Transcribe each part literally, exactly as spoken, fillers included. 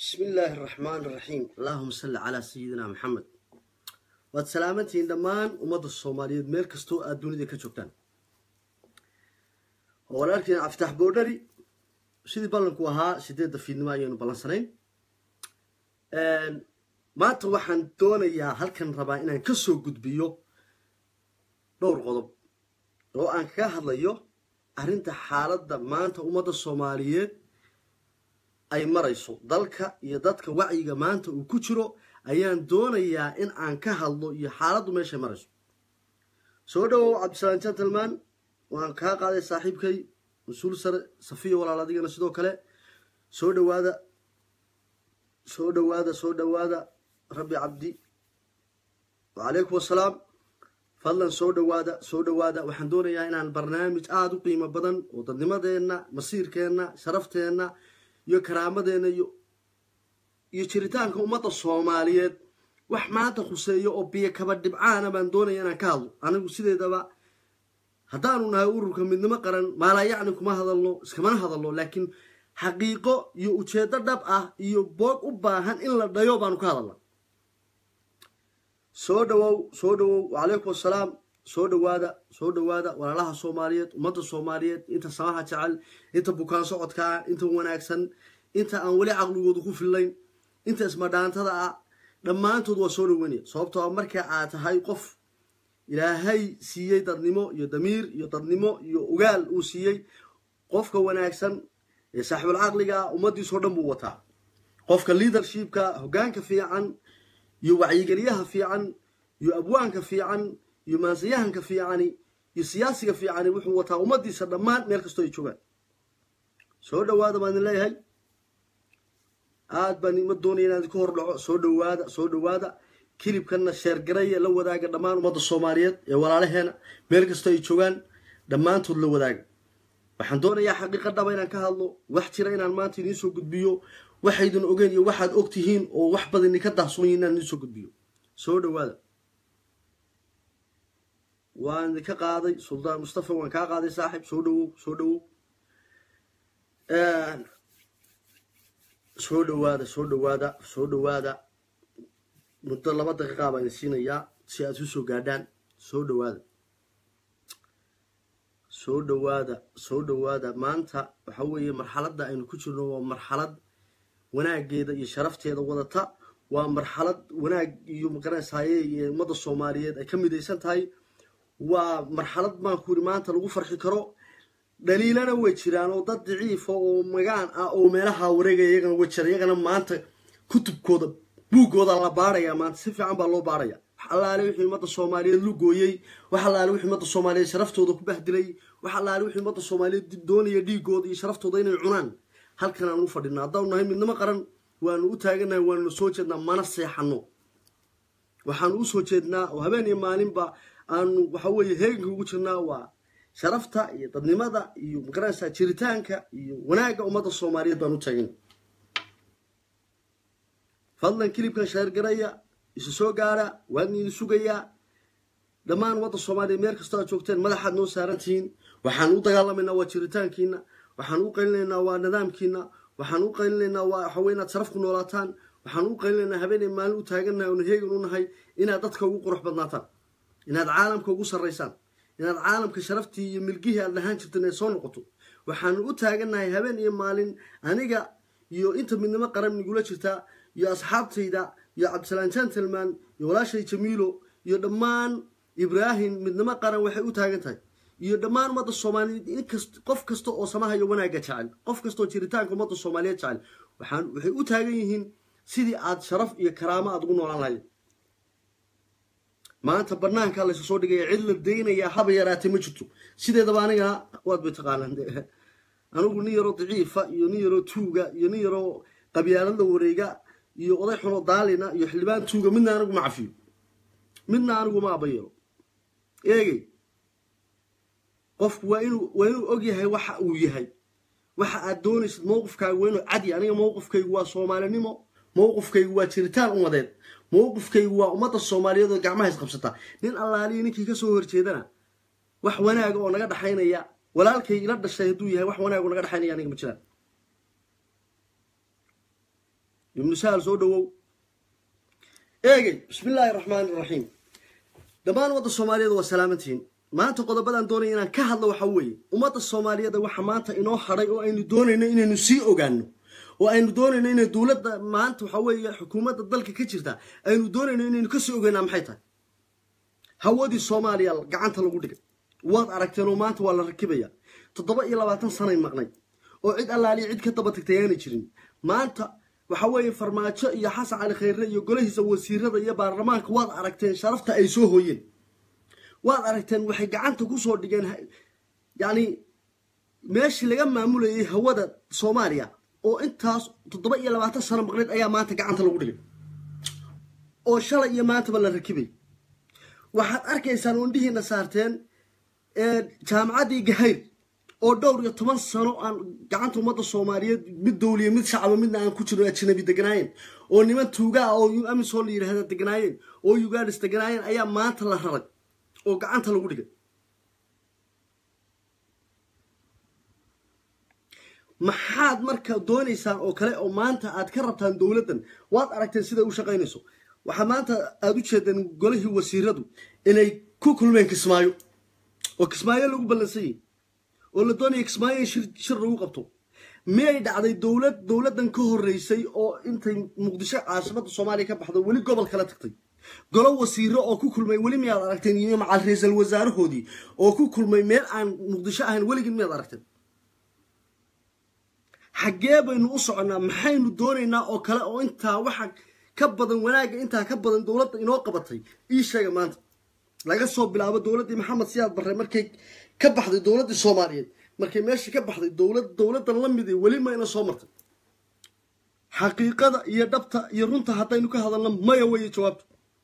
بسم الله الرحمن الرحيم. اللهم صل على سيدنا محمد. وسلامتين دمان ومضى الصوماليين ميل كستو الدنيا كجوكتان. ولكن افتح بودري سيدي بالنكو ها سيدي في نمايين بالانسانين. ان ما انت waxaan doonayaa halkan rabaa inaan ka soo gudbiyo dhowr qodob oo aan ka hadlayo arinta xaaladda maanta ummadda Soomaaliyeed ay marayso dalka iyo dadka wacyiga maanta uu ku jiro ayaan doonayaa in aan ka hadlo iyo xaaladdu meesha marayso. soo dhawow Cabdisalaam Gentleman waan ka qaaday saaxiibkay masuul sare Safiya walaaladina sidoo kale soo dhawaada soo dhawaada soo dhawaada Rabbi Abdi wa alaykum asalaam fadlan soo dhawaada soo dhawaada waxaan doonayaa inaan barnaamij aad u qiimo badan oo dadnimadeena masiirkeena sharafteena iyo karaamadena iyo iyo jiritaanka ummadda Soomaaliyeed wax maanta khuseeyo oo biyo kaba dhibcaana baan doonayaa inaan ka hadlo anigu sideedaba haddaanu nahay ururka midnimo qaran maala yacni kuma hadalno iskama hadalno laakiin xaqiiqo iyo ujeedo dhab ah iyo boog u baahan in la dhayo baan ka hadalnaa. soo dhawow soo dhawow wa alaykum asalaam soo dhawaada soo dhawaada walaalaha Soomaaliyeed ummadda Soomaaliyeed inta samaha jecel inta bukaan socodka inta wanaagsan inta aan wali aqligoodu ku filayn inta ismadhaantada ah dhammaantood waa soo dhaweynaya sababtoo ah marka aad tahay qof ilaahay siiyay dadnimo iyo damiir iyo dadnimo iyo ogaal uu siiyay qofka wanaagsan ee saaxiibul aqliga ummadiisu dhan buu wataa qofka leadershipka hoggaanka fiican iyo wacyigeliyaha fiican iyo abwaanka fiican iyo maasiyahanka fiicani iyo siyaasiga fiicani wuxuu wataa ummadiisa dhammaan meel kasto ay joogaan. soo dhawaada baan leeyahay aad baan ima doonayay inaad ka hor dhaco soo dhawaada soo dhawaada kilibkana share gareeya la wadaaga dhammaan ummadda Soomaaliyeed ee walaalaheena meel kasto ay joogaan dhammaantood la wadaaga. waxaan doonayaa xaqiiqo dhab inaan ka hadlo wax jira inaan maanta idin soo gudbiyo waxaydin ogeyn iyo waxaad ogtihiin oo wax badan ka dahsoon inaan idin soo gudbiyo. soo dhawaada waan ka qaaday Suldaan Mustafa waan ka qaaday saaxiib soo dhawow soo dhawow ee soo dhawaada soo dhawaada soo dhawaada muddo laba daqiiqo baan siinayaa si aad soo gaadhaan. soo dhawaada soo dhawaada soo dhawaada maanta waxa weeye marxaladda aynu ku jirno waa marxalad wanaageeda iyo sharafteeda wadata waa marxalad wanaag iyo maqaranaysaay ee ummadda Soomaaliyeed ay ka midaysan tahay waa marxalad ma ku maanta lagu farxi karo dhaliilana way jiraan oo dad daciif oo magaan ah oo meelaha wareegaya iyagana way jiraan iyagana maanta kutubkooda buugooda la baaraya maanta si fiican baa loo baaraya wax allaale wixii ummadda Soomaaliyeed lu gooyay wax allaale wixii ummadda Soomaaliyeed sharaftooda ku bahdilay wax allaale wixii ummadda Soomaaliyeed doonaya dhiigooda iyo sharaftooda inay cunaan halkan aan u fadhinaa haddaan nahay midnimo qaran waanu u taaganahay waanu soo jeednaa mana seexano waxaan u soo jeednaa oo habeen iyo maalinba aanu waxa weeye heeganka ugu jirnaa waa sharafta iyo dadnimada iyo maqaranaysa jiritaanka iyo wanaaga ummadda Soomaaliyeed baan u taagan. fadlan kilibkan share gareeya isu soo gaara waan idin sugayaa dhammaan ummadda Soomaaliyeed meel kasta aad joogteen madaxaad noo saarantihiin waxaan u dagaalamaynaa waa jiritaankiina waxaan u qaylinaynaa waa nidaamkiina waxaan u qaylinaynaa waa waxa weeye inaad sharaf ku noolaataan waxaan u qaylinaynaa habeen iyo maalin u taaganahay oo heegan u nahay inaad dadka ugu qurux badnaataan inaad caalamka ugu sareysaan inaad caalamka sharaftii iyo milkihii aad lahaan jirteen ay soo noqoto waxaan u taaganahay habeen iyo maalin aniga iyo inta midnimo qaran nigula jirta iyo asxaabtayda iyo Cabdisalaam Gentleman iyo walaashay Jamiilo iyo dhammaan Ibrahim midnimo qaran waxay u taagan tahay iyo dhammaan ummadda Soomaaliyeed in kasta qof kasta oo samaha iyo wanaaga jecel qof kasta oo jiritaanka ummadda Soomaaliyeed jecel waxaan waxay u taagan yihiin sidii aad sharaf iyo karaamo aad ugu noolaan lahayd. maanta barnaamijka la soo dhigay cid la deynaya haba yaraatay ma jirto sideedaba aniga waad bay taqaanaan anigu nin yaro daciifa iyo nin yaro tuuga iyo nin yaro qabyaalada wareega iyo oday xuno daalina iyo xilbaan tuuga midna anigu ma cafiyo midna anigu ma abayro eegay qofku waa inuu waa inuu og yahay waxa uu yahay waxa aad doonaysid mowqifkaagu waa inuu cadi aniga mowqifkaygu waa Soomaalinimo mowqifkaygu waa jiritaan ummadeed mowqifkaygu waa ummadda Soomaaliyeed oo gacmaha is qabsata nin allaaliyo ninkii ka soo horjeedana wax wanaag oo naga dhaxaynaya walaalkay ila dhashay haduu yahay wax wanaag oo naga dhaxaynaya aniga ma jiraan ibnu sahal soo dhawow eegay bismillaahi raxmaani raxiim dhammaan wadda soomaaliyeed waa salaamantihiin maanta qodobadan doonaya inaan ka hadlo waxa weeye ummadda soomaaliyeed waxa maanta inoo hadhay oo aynu doonayno inaynu sii ogaano oo aynu doonayno inay dowladda maanta waxa weeye xukuumadda dalka ka jirta aynu doonayno inaynu ka sii ogaanaa maxay tahay hawadii soomaaliya gacanta lagu dhigay waad aragteen oo maanta waa la rakibaya toddoba iyo labaatan sanay maqnay oo cid allaaliya cid ka daba tagtay aanay jirin maanta waxa weeye farmaajo iyo xasan cali khayre iyo golahiisa wasiirada iyo baarlamaanka waad aragteen sharafta ay soo hooyeen waad aragteen waxay gacanta ku soo dhigeen yani meeshii laga maamulayay hawada soomaaliya oo intaas toddoba iyo labaatan sano maqneed ayaa maanta gacanta lagu dhigay oo shalay iyo maantaba la rakibay waxaad arkaysaan oondhihiina saarteen jaamacaddii gahayr oo dhowr iyo toban sano aan gacanta ummadda soomaaliyeed mid dowliya mid shacaba midna aan ku jiro ajnabi deganaayeen oo niman tuugaa oo amisom la yidhaahda deganaayeen oo ugandis deganaayeen ayaa maanta la raray oo gacanta lagu dhigay maxaad marka doonaysaan oo kale oo maanta aad ka rabtaan dowladdan waad aragteen sida u shaqaynayso waxaa maanta aad u jeedeen golihii wasiiradu inay ku kulmeen kismaayo oo kismaayo lagu ballansan yahay oo la doonaya kismaayo in shir lagu qabto miyay dhacday dowlad dowladdan ka horreysay oo intay muqdisho caasimadda soomaaliya ka baxdo weli gobol kala tagtay golo wasiiro oo ku kulmay weli miyaad aragteen iyo macal ra-iisul wasaarahoodii oo ku kulmay meel aan muqdisho ahayn weligin miyaad aragteen xaggee baynu u soconnaa maxaynu doonaynaa oo kale oo intaa waxa ka badan wanaagga intaa ka badan dowladda inoo qabatay ii sheega maanta laga soo bilaabo dowladdii maxamed siyaad barre markay ka baxday dowladdii soomaaliyeed markay meeshii ka baxday dowlad dowladdan la mid weli mayna soo martay xaqiiqada iyo dhabta iyo runta haddaynu ka hadalno maya weeye jawaabtu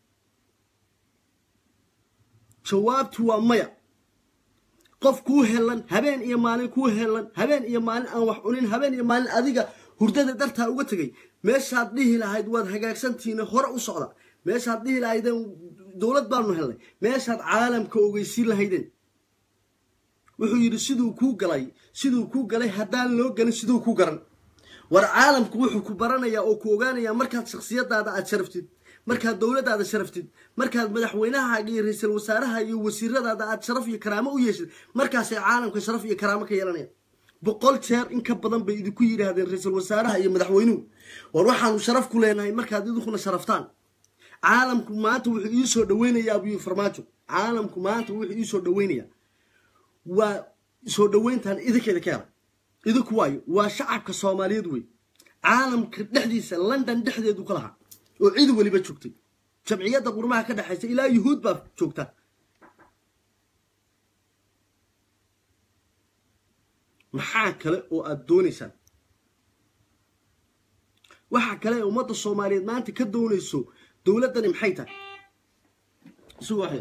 jawaabtu waa maya qof kuu helan habeen iyo maalin kuu helan habeen iyo maalin aan wax cunin habeen iyo maalin adiga hurdada dartaa uga tegay meeshaad dhihi lahayd waad hagaagsantihiin hore u socda meeshaad dhihi lahaydeen dowlad baanu helnay meeshaad caalamka ogeysiin lahaydeen wuxuu yidhi siduu kuu galay siduu kuu galay haddaan loo galin siduu ku garan war caalamku wuxuu ku baranayaa oo ku ogaanayaa markaad shakhsiyadaada aad sharaftid markaad dowladdaada sharaftid markaad madaxweynahaaga iyo ra-iisul wasaaraha iyo wasiiradaada aad sharaf iyo karaamo u yeeshid markaasay caalamka sharaf iyo karaamo ka yeelanayaan boqol jeer in ka badan bay idinku yidhaahdeen ra-iisul wasaaraha iyo madaxweynuhu war waxaanu sharaf ku leenahay markaad idinkuna sharaftaan caalamku maanta wuxuu ii soo dhaweynayaa abiyu farmaajo caalamku maanta wuxuu ii soo dhaweynayaa waa soo dhaweyntaan idinkeeda ka hela idinku waayo waa shacabka soomaaliyeed wey caalamka dhexdiisa london dhexdeedu ka lahaa oo cid weliba joogtay jamciyadda qurmaha ka dhexaysa ilaa yuhuud baa joogta maxaa kale oo aad doonaysaan waxa kale ee ummadda soomaaliyeed maanta ka doonayso dowladdani maxay tahay isu waxay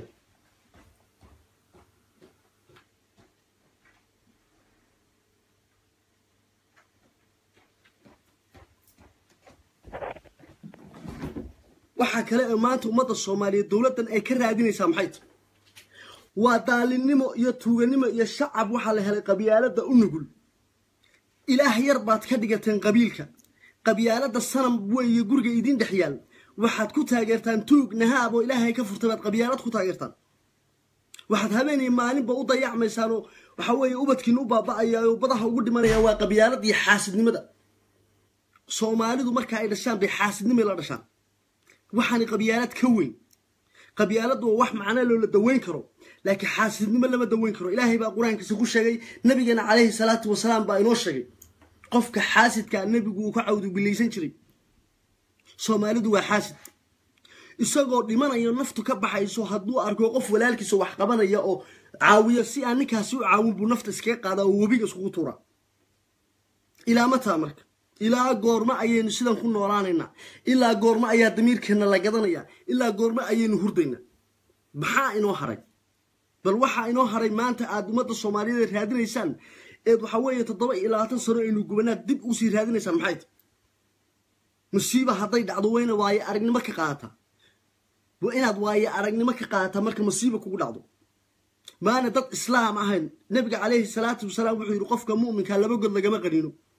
waxa kale ee maanta ummadda soomaaliyeed dowladdan ay ka raadinaysaa maxay tahay waa daalinimo iyo tuuganimo iyo shacab waxaa la helay qabyaaladda u nugul ilaah yar baad ka dhigateen qabiilka qabyaaladda sanam weeye guriga idin dhex yaal waxaad ku taageertaan tuug nahaab oo ilaahay ka furtay baad qabyaalad ku taageertaan waxaad habeenay maalinba u dayacmaysaan oo waxa weeye ubadkiina u baaba'aya oo badaha ugu dhimanaya waa qabyaalad iyo xaasidnimada soomaalidu marka ay dhashaan bay xaasidnimo la dhashaan waxaani qabyaalad ka weyn qabyaaladu waa wax macna loo la daweyn karo laakiin xaasidnimo lama daweyn karo ilaahay baa quraankiisa ku sheegay nabigeena calayhi salaatu wasalaam baa inoo sheegay qofka xaasidka nabigu uu ka cawdu bilaysan jiray soomaalidu waa xaasid isagoo dhimanayo naftu ka baxayso hadduu arko qof walaalkiisa wax qabanaya oo caawiyo si aan ninkaasi u caawin buu nafta iskaga qaadaa oo webiga iskugu tuuraa ilaa mataa marka ilaa goorma ayaynu sidan ku noolaanaynaa ilaa goorma ayaa damiirkeena la gadanayaa ilaa goorma ayaynu hurdaynaa maxaa inoo haray bal waxaa inoo haray maanta aad ummadda soomaaliyeed raadinaysaan eed waxa weeye toddoba iyo labaatan sano aynu gubanaad dib usii raadinaysaan maxay tahay musiiba hadday dhacdo wayna waaye aragnimo ka qaadataa waa inaad waaye aragnimo ka qaadataa marka musiiba kugu dhacdo maana dad islaam ahayn nabiga calayhi salaatu wasalaam wuxuu yidhi qofka mu'minka laba god lagama qaniino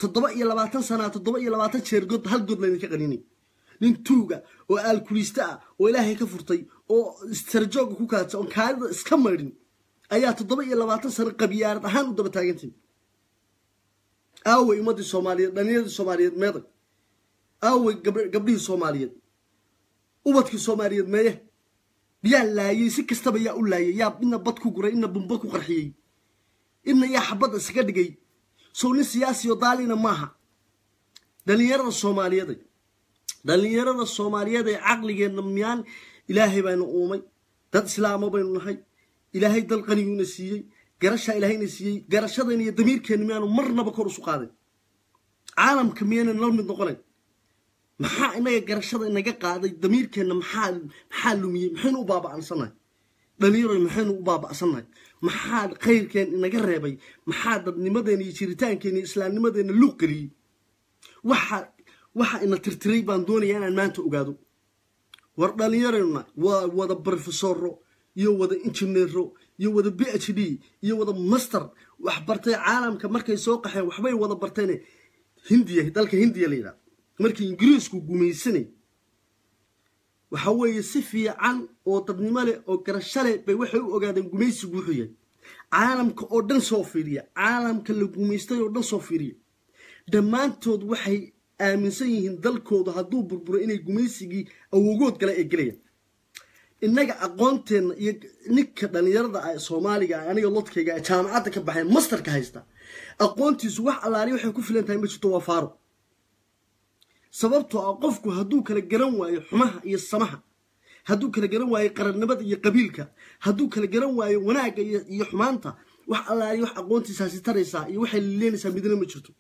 toddoba iyo labaatan sana toddoba iyo labaatan jeer god hal god laydinka qaninay nin tuuga oo aalkulista ah oo ilaahay ka furtay oo istarjooga ku kaadsa oo kaadida iska marin ayaa toddoba iyo labaatan sano qabiyaarad ahaan u daba taagantiin aaway ummadii Soomaaliyeed dhalinyarada Soomaaliyeed meeday aaway gabdhihii Soomaaliyeed ubadkii Soomaaliyeed meeye biyaa laayay si kastaba yaa u laayay yaa inna bad ku guray inna bumba ku qarxiyay inna yaa xabad iska dhigay soo nin siyaasi oo daalina maaha dhalinyarada Soomaaliyeed dhalinyarada Soomaaliyeed ee caqligeena miyaan ilaahay bayna uumay dad islaamo baynu nahay ilaahay dal qaniyuna siiyay garasha ilaahayna siiyay garashadayna iyo damiirkeena miyaan marnaba kor u soo qaaday caalamka miyaan la mid noqonay maxaa inaga garashada inaga qaaday damiirkeena maxaa maxaa lumiyay maxaynu u baaba'ansanahay dhalinyaro maxaynu u baaba'sanahay maxaa khayrkeen inaga reebay maxaa dadnimadeena iyo jiritaankeena iyo islaamnimadeena lug galiyay waxa waxa ina tirtiray baan doonayaa inaan maanta ogaado war dhalinyarona waa wada professoro iyo wada engineero iyo wada PhD iyo wada master wax bartay caalamka markay soo qaxeen waxbay wada barteen Hindiya dalka Hindiya leeyahay markii Ingiriisku gumaysanay waxa weeye si fiican oo dadnimo leh oo garasho leh bay waxay u ogaadeen gumaysigu wuxuu yahay caalamka oo dhan soo fiiriya caalamka la gumaystay oo dhan soo fiiriya dhamaantood waxay aaminsan yihiin dalkooda hadduu burburo inay gumaysigii awoogood kale ay galayaan inaga aqoonteena iyo ninka dhalinyarada ah Soomaaliga aniga lodkayga jaamacadda ka baxay masterka haysta aqoontiisu wax allaali waxay ku filan tahay ma jirto waa faaro sababtoo ah qofku hadduu kala garan waayo xumaha iyo samaha hadduu kala garan waayo qarannimada iyo qabiilka hadduu kala garan waayo wanaagga iyo xumaanta wax allaali wax aqoontiisaasi taraysaa iyo waxay leenaysaa midna ma jirto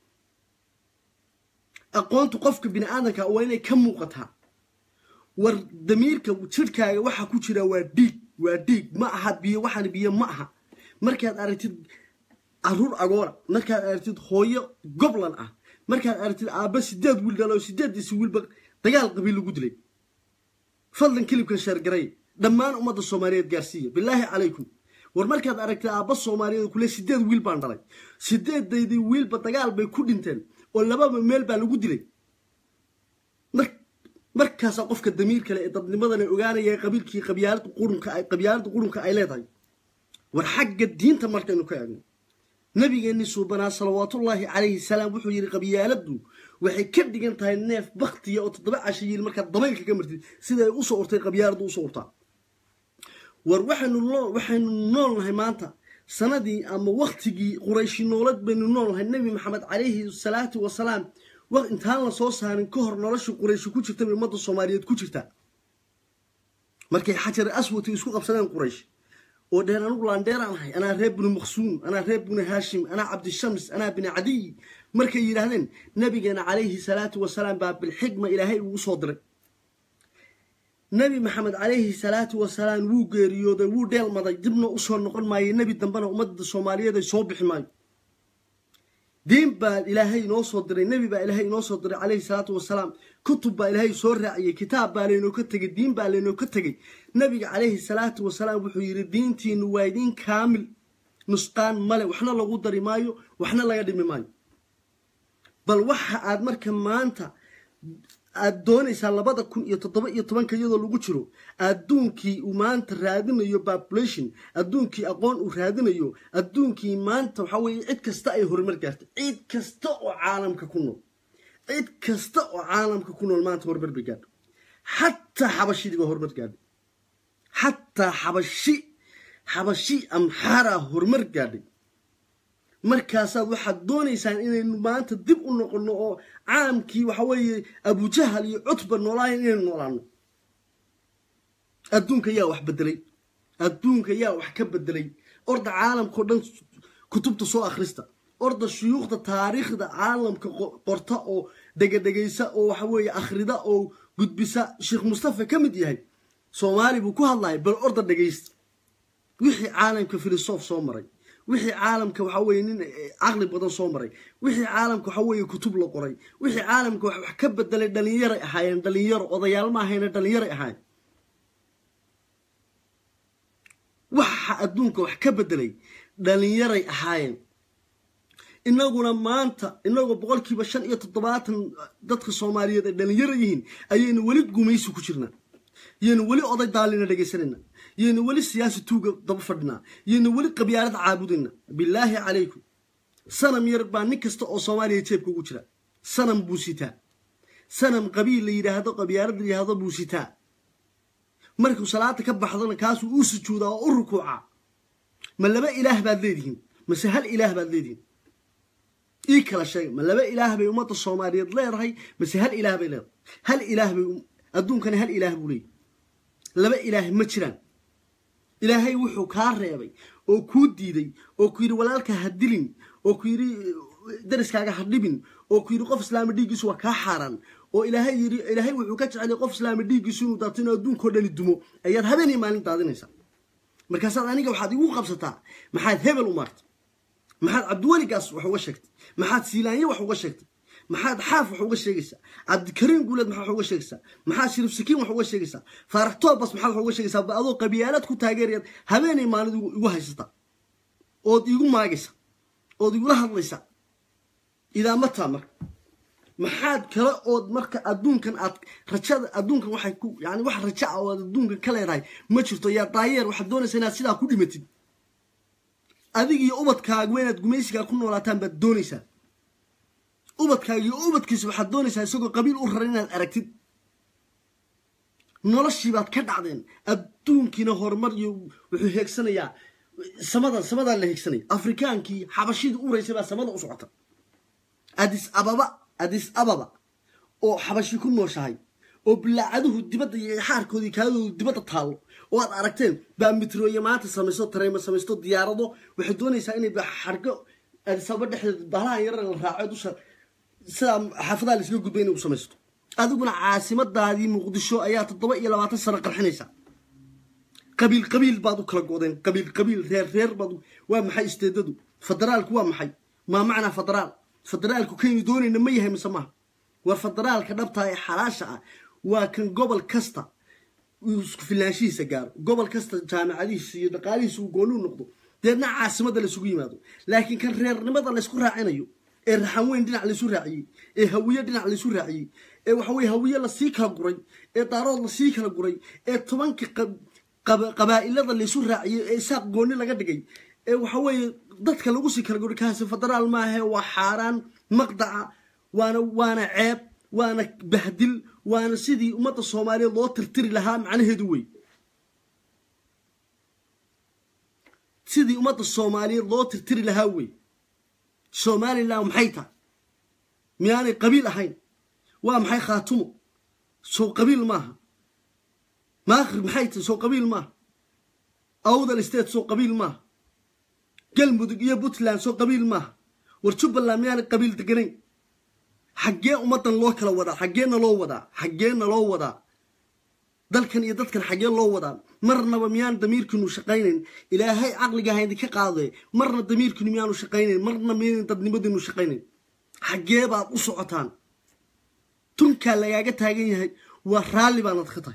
aqoontu qofka bini'aadanka waa inay ka muuqataa war damiirka jirkaaga waxa ku jira waa dhiig waa dhiig ma aha biyo waxaan biyo ma aha markaad aragtid caruur agoora markaad aragtid hooyo goblan ah markaad aragtid aaba sideed wiil dhalo sideedisi wiilba dagaal qabiil lagu dilay fadlan kilibkan share garay dhammaan ummadda Soomaaliyeed gaarsiiya billahi calaykum war markaad aragtid aaba Soomaaliyeed kule sideed wiil baan dhalay sideedaydii wiilba dagaal bay ku dhinteen oo lababa meel baa lagu dilay markaas qofka damiir kale ee dadnimadana ogaanaya qabiilkii qabyaalada qurunka ay qabyaalada qurunka ay leedahay war xagga diinta markaynu ka eegno nabigeena subhana sallallahu alayhi salaam wuxuu yiri qabyaaladu waxay ka dhigan tahay neef baqtiya oo toddoba cashiil marka dabaylka ka martid sida ay u soo urtay qabyaaladu u soo urtaa war waxaanu waxaanu noolnahay maanta sanadii ama waqtigii qurayshi noolad baynu noolnahay nabi maxamed alayhi salaatu wa salaam wax intaan la soo saarin ka hor nolosha quraysh ku jirta ummadda Soomaaliyeed ku jirta markay xajar aswad isku qabsadeen quraysh oo dheer anigu laan dheeranahay ana reeb ibn maqsuum ana reeb ibn hashim ana abd shams ana ibn adi markay yiraahdeen nabigeena alayhi salaatu wa salaam baa bil xigma ilaahay uu soo diray nabi maxamed alayhi salaatu wa salaam wuu geeriyooday wuu dheelmaday dibna u soo noqon maayay nabi dambana ummadda Soomaaliyeed ay soo bixi maayo دين با إلهي نوصل دري نبي با إلهي نوصل دري عليه الصلاة والسلام كتب با إلهي سورة أي كتاب با لينو كتجي دين با لينو كتجي نبي عليه الصلاة والسلام وحير الدين تي نوايدين كامل نسقان ملء وإحنا لغو دري مايو وإحنا لا يدري مايو بل وح أدمر كمان تا الدوني سالبادة كون يتطبق يتبان كيادو لغو جرو الدونكي ومانت رادين يو population الدونكي أقوان ورادين يو الدونكي مانت وحاوي عيد كستا أي هرمر كارت عيد كستا عالم ككونو عيد كستا عالم ككونو المانت هرمر بجاد حتى حبشي دي هرمر جاد حتى حبشي حبشي أمحارة هرمر جاد markaasaad waxaad doonaysaan inaynu maanta dib u noqono oo caamkii waxa weeye Abu Jahal iyo Utba noolaayeen inaynu noolaano adduunka yaa wax bedelay adduunka yaa wax ka bedelay orda caalamka dhan kutubta soo akhrista orda shuyuukhda taariikhda caalamka qorta oo degadegaysa oo waxa weeye akhrida oo gudbisa Sheikh Mustafa kamid yahay Soomaali buu ku hadlay bal orda dhageysta wixii caalamka filosof soo maray wixii caalamka waxa weeye nin aqli badan soo maray wixii caalamka waxa weeye kutub la qoray wixii caalamka wax ka bedelay dhalinyaro ahaayeen dhalinyaro odayaal ma ahayn dhalinyaro ahaayeen waxa adduunka wax ka bedelay dhalinyaro ahaayeen inaguna maanta inagoo boqolkiiba shan iyo toddobaatan dadka Soomaaliyeed ee dhalinyaro yihiin ayaynu wali gumaysi ku jirnaa yaynu wali oday daalina dhageysanayna yaynu wali siyaasi tuuga daba fadhinaa yaynu wali qabyaalad caabudina billaahi calaykum sanam yar baa nin kasta oo Soomaaliya jeebka ugu jira sanam buusita sanam qabiil la yiraahdo qabyaalad la yiraahdo buusita markuu salaada ka baxdana kaas uu sujuuda oo u rukuuca ma laba ilaah baad leedihiin ma hal ilaah baad leedihiin إيه كلا شيء ما لبا إله بي أمة الصومالية لا يرهي بس هل إله بي لا هل إله بي أدون كان هل إله بولي لبا إله مجران إلهي وحو كار يبي أو كود ديدي أو كيري ولالك هدلين أو كيري درس كاغا حدبين أو كيري قف إسلام ديجيس وكاحران أو إلهي يري إلهي وحو كاجعلي قف إسلام ديجيس وداتين أدون كودن الدمو أياد هبيني مالين تادينيسا مركاسات أنيقا وحاد يقو قبسطا محاد هبل ومارت محاد عبدولي قاس وحو شكت محاد سيلاني وحو شكت محاد حاف وحو شيغيسا عبد الكريم قولد محاد وحو شيغيسا محاد شريف سكين وحو شيغيسا فارح توبس محاد وحو شيغيسا بادو قبيالات ku taageeriyad habeenay maalid ugu haysata oo igu maagaysa oo igu la hadlaysa ida mata mar maxaad kala oo marka adduunkan aad rajada adduunkan waxay ku yaani wax raja ah oo adduunkan kala yahay ma jirto yaa daayeer waxa doonaysaa inaad sidaa ku dhimatid adiga iyo ubadkaaga weenad gumaysiga ku noolaataan baad doonaysaa ubadkaaga iyo ubadkiisa waxa doonaysaa isagoo qabiil u raran inaad aragtid noloshii baad ka dhacdeen adduunkiina horumar iyo wuxuu heegsanayaa samada samada la heegsanay afrikaankii xabashida u reysay baa samada u socota Addis Ababa Addis Ababa oo xabashi ku nooshahay oo bilaacaduhu dibadda iyo xaarkoodii kaadoodu dibadda taalo oo aad aragteen baa metrooya maanta samayso tareema samaysto diyaarado waxay doonaysaa inay xargo Addis Ababa dhexdeeda bahlaha yar la raaco dusha sida xaafadaha la isga gudbay inuu samaysto adiguna caasimadaadii Muqdisho ayaa toddoba iyo labaatan sano qarxinaysa qabiil qabiil baad u kala go'deen qabiil qabiil reer reer baad waa maxay isteedadu federaalku waa maxay ma macna federaal federaalku keenay doonayna ma yahay misamaha war federaalka dhabta ee xalaasha ah waa kan gobol kasta isku filaanshiisa gaar gobol kasta jaamacadiisa iyo dhaqaalihiisa uu gool u noqdo deedna caasimada la isugu yimaado laakiin kan reernimada la isku raacinayo ee raxan weyn dhinac la isu raaciyay ee hawiye dhinac la isu raaciyay ee waxa way hawiye la sii kala guray ee daarood la sii kala guray ee tobanka qabaa'ilada la isu raaciyay ee saaq gooni laga dhigay ee waxa way dadka lagu sii kala guray kaas federaal ma aha waa xaraan maqdaca waana waana ceeb waana bahdil waana sidii ummadda Soomaaliyeed loo tirtiri lahaa macnaheedu way sidii ummadda Soomaaliyeed loo tirtiri lahaa way Soomaaliland maxay tahay miyaanay qabiil ahayn waa maxay khaatumo soo qabiil maaha maakhir maxay tahay soo qabiil maaha awdal state soo qabiil maaha galmudug iyo Puntland soo qabiil maaha war Jubbaland miyaanay qabiil deganayn xaggee ummadan loo kala wadaa xaggeena loo wadaa xaggeena loo wadaa dalkan iyo dadkan xaggee loo wadaa marnaba miyaan damiirkinu shaqaynayn ilaahay aqliga haydi ka qaaday marna damiirkinu miyaanu shaqaynayn marna miyaan dadnimadinu shaqaynayn xaggee baad u socotaan tunka lagaaga taagan yahay waa raali baan adkatay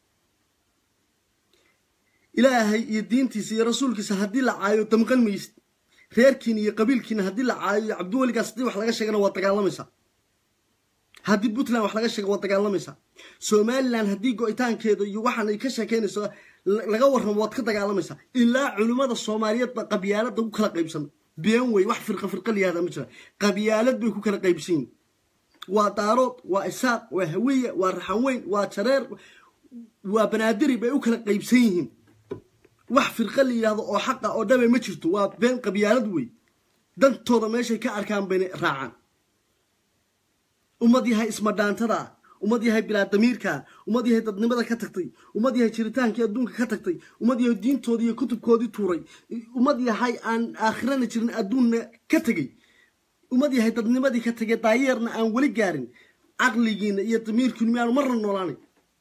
ilaahay iyo diintiisa iyo rasuulkiisa hadii la caayo damqan maysid reerkiina iyo qabiilkiina hadii la caayo Cabdiwaligaas hadii wax laga sheegana waa dagaalamaysaa hadii Puntland wax laga sheego waa dagaalamaysaa Somaliland hadii go'itaankeeda iyo waxaan ay ka sheekeynayso laga warramo waad ka dagaalamaysaa ilaa culimada Soomaaliyeed ba qabyaalada ku kala qaybsan been way wax firqa firqa liyaada ma jira qabyaalad bay ku kala qaybsan waa daarood waa isaaq waa hawiye waa raxan weyn waa jareer waa banaadiri bay u kala qaybsan yihiin wax firqa liyaada oo xaq ah oo dhabe ma jirto waa been qabyaalad way dantooda meeshay ka arkaan bay raacaan ummad yahay isma dhaantada ummad yahay bilaa damiirka ummad yahay dadnimada ka tagtay ummad yahay jiritaanka adduunka ka tagtay ummad yahay diintoodii iyo kutubkoodii tuuray ummad yahay aan aakhirana jirin adduunna ka tagay ummad yahay dadnimadii ka tagay daayeerna aan wali gaarin aqligiina iyo damiirkiina miyaanu marna noolaanay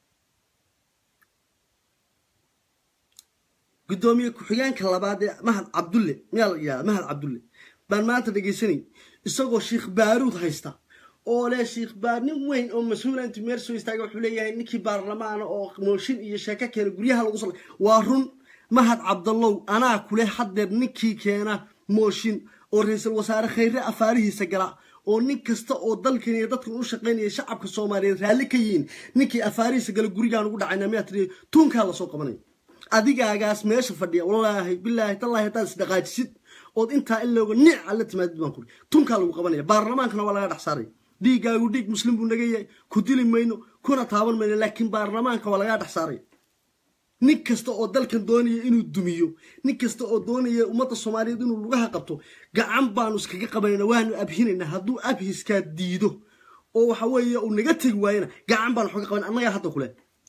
gudoomiye ku-xigeenka labaad ee Mahad Cabdulle miyaa la yiraahdaa Mahad Cabdulle baan maanta dhageysanay isagoo Sheekh Baaruud haysta oo leh Sheekh Baaruud weyn oo mas'uul inta meerso istaaga wuxuu leeyahay ninkii baarlamaan oo mooshin iyo sheeko kale guryaha lagu soo waa run Mahad Cabdallow anaa kule hadeer ninkii keena mooshin oo ra'iisul wasaare khayre afaarihiisa gala oo nin kasta oo dalkan iyo dadkan u shaqeynaya shacabka Soomaaliyeed raali ka yiin ninkii afaarihiisa gala gurigaan ugu dhacayna miyaa tiri tuunka la soo qabanay adigaagaas meesha fadhiya wallahi billahi tallahi taas dhaqaajisid oo inta in looga nic alla timaadid baan ku tuunka lagu qabanaya baarlamaankana waa laga dhaxsaaray dhiigaagu dhiig muslim buu naga yahay ku dili mayno kuna taaban mayno laakiin baarlamaanka waa laga dhaxsaaray nin kasta oo dalkan doonaya inuu dumiyo nin kasta oo doonaya ummadda Soomaaliyeed inuu lugaha qabto gacan baanu iskaga qabanayna waanu abhinayna hadduu abhiska diido oo waxa weeye uu naga tagi waayna gacan baanu xoga qaban annaga hadda kule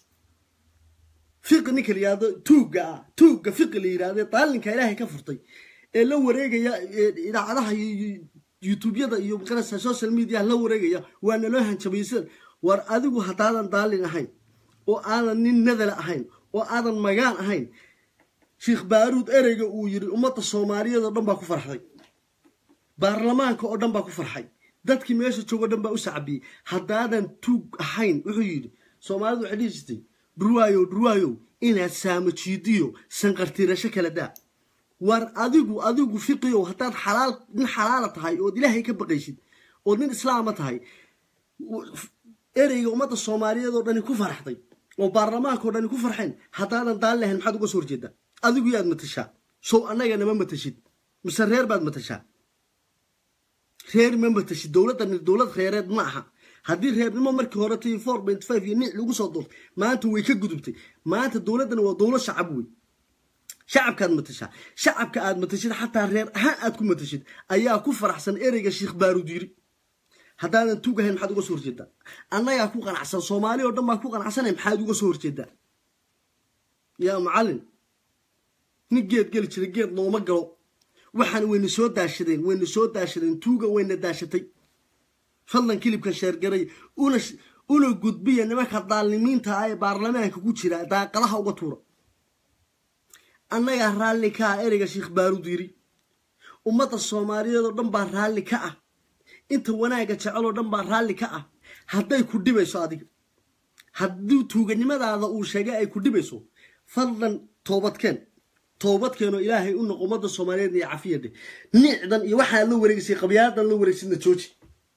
fiqni kaliyaado tuuga tuuga fiqli yiraahdo taalinka ilaahay ka furtay ee la wareegaya idaacadaha YouTube-yada iyo qanasa social media la wareegaya waana loo hanjabaysan war adigu hadaadan daalin ahayn oo aadan nin nadal ahayn oo aadan magaan ahayn Sheikh Baaruud ereyga uu yiri ummadda Soomaaliyeed oo dhan baa ku farxay baarlamaanka oo dhan baa ku farxay dadkii meesha jooga dhan baa u sacbiyay hadaadan tuug ahayn wuxuu yiri Soomaalidu waxay dhigtay durwaayo durwaayo inaad saamajiidiyo sanqartirasho kala daa war adigu adigu fiqiyo hadaad xalaal nin xalaal tahay oo ilaahay ka baqaysid oo nin islaam tahay ereyga ummadda Soomaaliyeed oo dhan ku farxday oo baarlamaanka oo dhan ku farxeen hadaadan daal lahayn maxaad uga soo horjeedaa adigu yaad matashaa soo anaga nama matashid mise reer baad matashaa reer ma matashid dawladdan dawlad reereed ma aha haddii reernimo markii hore tii four point five iyo nic lagu soo doortay maanta way ka gudubtay maanta dawladdan waa dawlad shacab weey shacabkaad matashaa shacabka aad matashid xataa reer ahaan aad ku matashid ayaa ku faraxsan ereyga Sheikh Baaruud yiri hadaadan tuugahayn maxaad uga soo horjeedaa annaga ku qanacsan Soomaali oo dhan baa ku qanacsan maxaad uga soo horjeedaa yaa macallin nigeed gal jiray geed looma galo waxaan weyna soo daashadeen weyna soo daashadeen tuuga weyna daashatay fadlan kilibka sheer garay una una gudbiya nimanka daalimiinta ay baarlamaanka ku jira daaqadaha uga tuura annaga raalli ka ereyga Sheikh Baaruud yiri ummadda Soomaaliyeed oo dhan baa raalli ka ah inta wanaaga jecel oo dhan baa raalli ka ah haday ku dhibayso adiga haddii tuuganimadaada uu sheegay ay ku dhibayso fadlan toobadkeen toobadkeen oo ilaahay u noqo ummadda Soomaaliyeed iyo cafiyada nicdan iyo waxa la wareegsay qabyaadan la wareegsidna jooji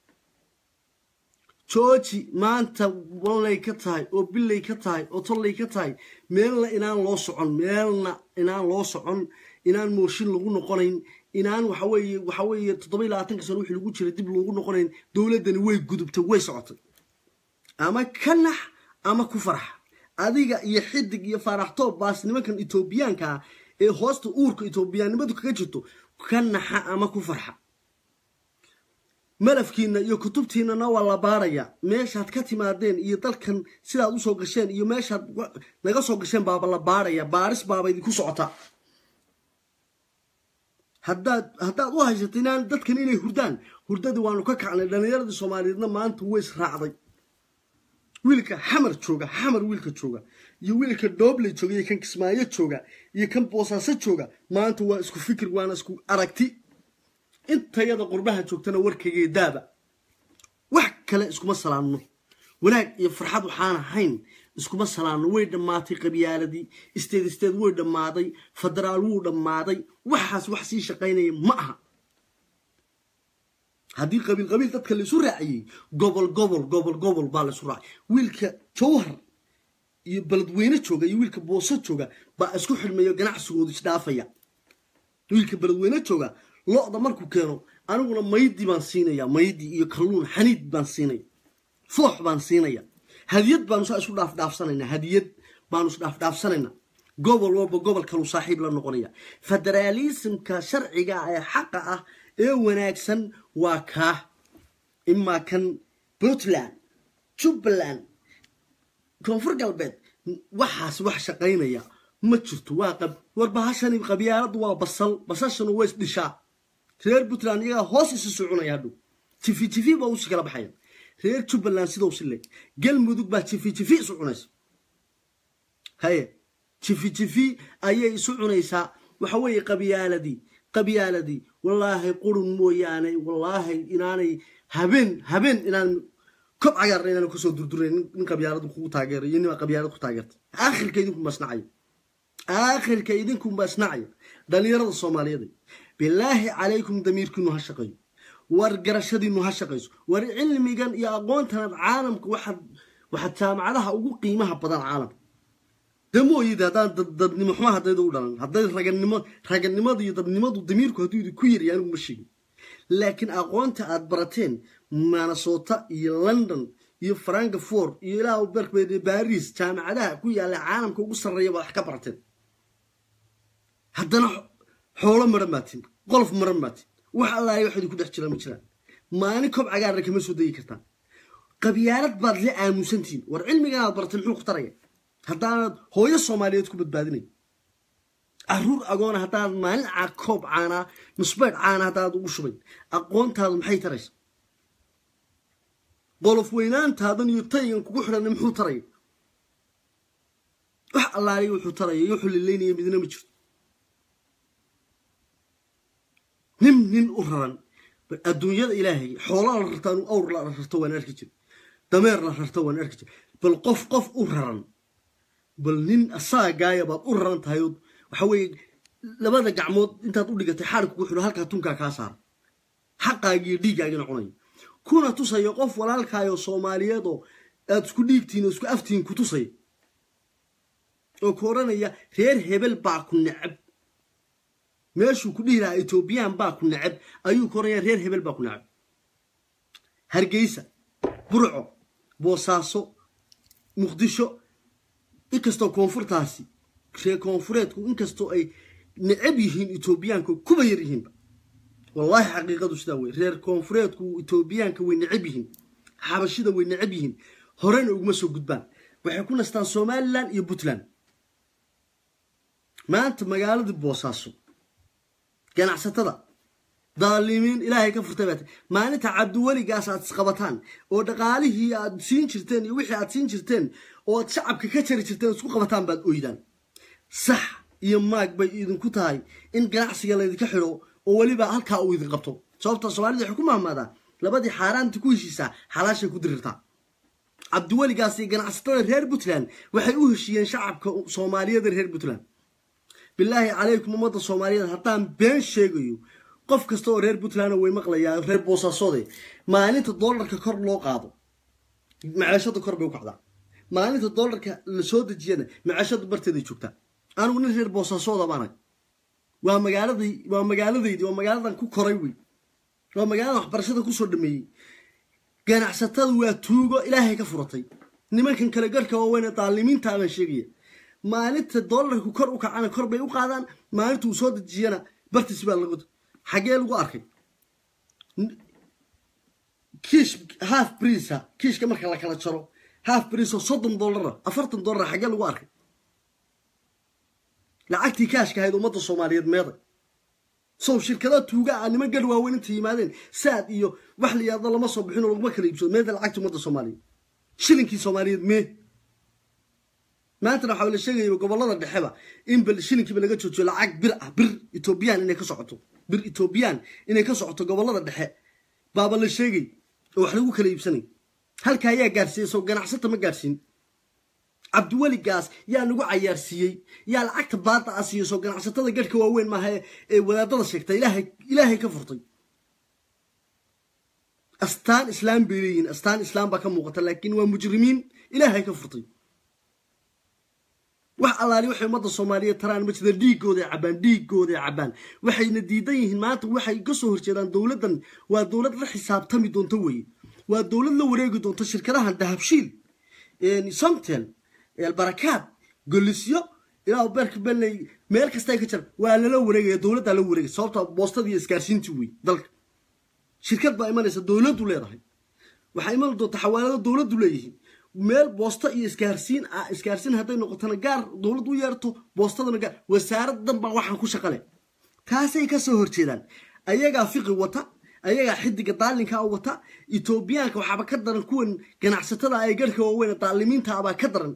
jooji maanta walay ka tahay oo billay ka tahay oo tollay ka tahay meelna inaan loo socon meelna inaan loo socon inaan mooshin lagu noqonayn inaan waxa weeye waxa weeye toddoba iyo labaatan sano wixii lagu jiray dib loogu noqonayn dawladani way gudubtay way socotay ama kanax ama ku farax adiga iyo xidig iyo faraxto baas nimankan Etoobiyaanka ee hoosta uurka Etoobiyaanimadu kaga jirto kanaxa ama ku farxa malafkiina iyo kutubtiina waa la baaraya meeshaad ka timaadeen iyo dalkan sidaad u soo gasheen iyo meeshaad naga soo gasheen baaba la baaraya baaris baaba idinku socota haddaad haddaad u haysato inaan dadkan inay hurdaan hurdada waanu ka kacnay dhalinyarada Soomaaliyeedna maanta way israacday wiilka xamar jooga xamar wiilka jooga iyo wiilka Dooble jooga iyo kan Kismaayo jooga iyo kan Boosaaso jooga maanta waa isku fikir waana isku aragti intayada qurbaha joogtana warkayga daaba wax kale iskuma salaamno wanaag iyo farxad waxaan ahayn iskuma salaamno way dhamaatay qabyaaladii isteed isteed way dhamaaday federaal wuu dhamaaday waxaas wax sii shaqeynaya ma aha haddii qabiil qabiil dadka la isu raaciyay gobol gobol gobol gobol baa la isu raacay wiilka Jowhar iyo baladweyne jooga iyo wiilka Booso jooga baa isku xilmayo ganacsigoodu isdhaafaya wiilka baladweyne jooga looda markuu keeno aniguna maydi baan siinaya maydi iyo kalluun xaniid baan siinaya foox baan siinaya hadiyad baan soo isku dhaaf dhaafsanayna hadiyad baan isku dhaaf dhaafsanayna gobol walba gobol kale saaxiib la noqonaya federalismka sharciga ee xaqa ah ee wanaagsan waa ka imma kan Puntland Jubaland koonfur galbeed waxaas wax shaqeynaya ma jirto waa qab warbahashani qabyaaladu waa basal basashanu way isdhishaa reer Puntland iyaga hoos isu soconaya hadhow tifi tifi baa u kala baxaya reer Jubaland sidoo silay galmudug baa tifi tifi isu cunaysa haye tifi tifi ayay isu cunaysa waxa weeye qabyaaladii qabyaaladii wallahi qurun mooyaane wallahi inaanay habeen habeen inaan kob cagar inaan ku soo durdureen in qabyaaladu ku taageeray in qabyaaladu ku taageertay aakhirka idinku masnacay aakhirka idinku masnacay dhalinyarada Soomaaliyeed بالله عليكم ضميركم هالشقي ورقرشدي إنه هالشقيس ورعلمي جن يا أقوانتنا العالم واحد واحد سامع لها وقو قيمها بدل العالم دمو إذا دان ضد نمحوها هذا يدوران هذا رجل نما رجل نما ضد ضد نما ضد ضميركم هتودي كوير يعني مشي لكن أقوانت أدبرتين مانسوتا لندن يفرانكفورت يلاو برك باريس سامع لها كوي على العالم كوكسر ريبا حكبرتين هذا حول مرماتين قلف مرماتين وحلا يوحد يكون احترام مجرى ما نكب عقارك مسودي كرتان قبيالات بعض لي آموسنتين والعلم كان برتن حقوق طريق هذا هو الصومالية تكون بتبادلني أرور أقول هذا ما العقاب عنا مصبر عنا هذا وشبين أقول هذا محيط رئيس قلف وينان هذا يطين كوحنا نمحو طريق وح الله يوحو طريق يوحو للين يبدنا مجرى نم نن أوران الدنيا إلهي حولا رتان أور لا رتوان أركجي دمير لا رتوان أركجي بل قف قف أوران بل نن أسا جاية بات أوران تهيود وحوي لماذا جعمود أنت تقول لك تحرك وحنا هلك تونك كاسار حقا يدي جايين عني كنا تصي قف ولا لك يا صومالية دو تسكديك تين وسك أفتين كتصي وكورانا يا غير هبل باكون نعب ماشو كلها إثيوبيان باكو نعب أيو كوريا غير هبل باكو نعب هرجيسة برعو بوساسو مقدشو إنكستو كونفورتاسي شيء كونفورتكو إنكستو أي نعبيهن إثيوبيان كو كبيرهن والله حقيقة شداوي غير كونفورتكو إثيوبيان كو نعبيهن حبشيدا وين نعبيهن هورين وجمسو قدبان وحيكون استان سومالان يبوتلان ما أنت مقالة بوساسو كان عساتدا ظالمين إلهي كفر تبات ما أنت عدو ولي قاسات سقبتان ودقالي هي سين شرتين يوحي سين شرتين وتشعب ككتر شرتين سوق قبتان بعد أيضا صح يماك بيدن كتاي إن قناعسي الله يذكر حلو وولي بقى هالكا أو يذكر قبطو صوبت الصومالي دي حكومة ماذا لبدي حاران تكويشي سا حلاش كدرتا عدو ولي قاسي قناعستان رير بوتلان وحيوهش ينشعب صوماليا در رير بوتلان بالله عليكم ممضى الصوماليين هتان بين شيء قف كستو رير بوتلانا ويمقليا رير بوساسودي ما أنت الدولار ككر لو قاضو معاشة كر بيوقعدا ما أنت الدولار كالسود الجينا معاشة برتدي شوكتا أنا وني رير بوساسودا بانا ومقالة دي ومقالة دي ومقالة كو كريوي ومقالة برشة كو صدمي كان عساتاد واتوغو إلهي كفرتي نما كان كلا قركا وين طالمين تاعنا شيء ما أنت الدولار ككر وكعنا كر بيوقعدا ما أنت وصود الجينا برتسي بالغد حاجة لو أركي كيش هاف بريسها كيش كم كلا كلا تشرو هاف بريسها صدم دولار أفرتن دولار حاجة لو أركي لعكتي كاش كهيدو مطر الصومالية ماذا صوب شركات توقع أنا ما قالوا وين أنتي مالين ساد إيو وحلي يا ظل مصر بحنو لو ما كلي بسوا ماذا لعكتي مطر الصومالية شلنكي صومالية مه ما أنت حاول الشيء يبقى والله ده حبة إن بالشلنكي بلقيت شو لعك بر بر إثيوبيان إنك صعته بر إثيوبيان إنك صعته قبل الله ده حق بابا الشيء وحلو كلي بسني هل كايا جارسي سو جنا حسيته ما جارسين عبد الولي قاس يا نقول عيارسي يا العكت باط أسي سو جنا حسيته قال كوين ما هي ولا ضل شكته إلهي إلهي كفرتي أستان إسلام بيرين أستان إسلام بكم مقتل لكن ومجرمين إلهي كفرتي wax allaali waxay umada Soomaaliyeed taraan ma jira dhiigooda cabaan dhiigooda cabaan waxayna diidayihiin maanta waxay ka soo horjeedaan dawladdan waa dawlad la xisaabtami doonto weey waa dawlad la wareegi doonto shirkadaha dahabshiil ee Somtel ee barakaad golisyo ilaa barka balay meel kasta ay ka jir waa la wareegay dawladda la wareegay sababta boostada iyo isgaarsiinta weey dalka shirkad baa imanaysa dawladdu leedahay waxa iman doonta xawaalada dawladdu leeyihiin meel boosta iyo isgaarsiin ah isgaarsiin haday noqotana gaar dawladdu yeerto boostadana gaar wasaaraddan baa waxaan ku shaqale taasay ka soo horjeedaan ayaga fiqi wata ayaga xidiga daalinka wata Etoobiyaanka waxaba ka daran kuwan ganacsatada ay garka waaweyn daalimiinta aba ka daran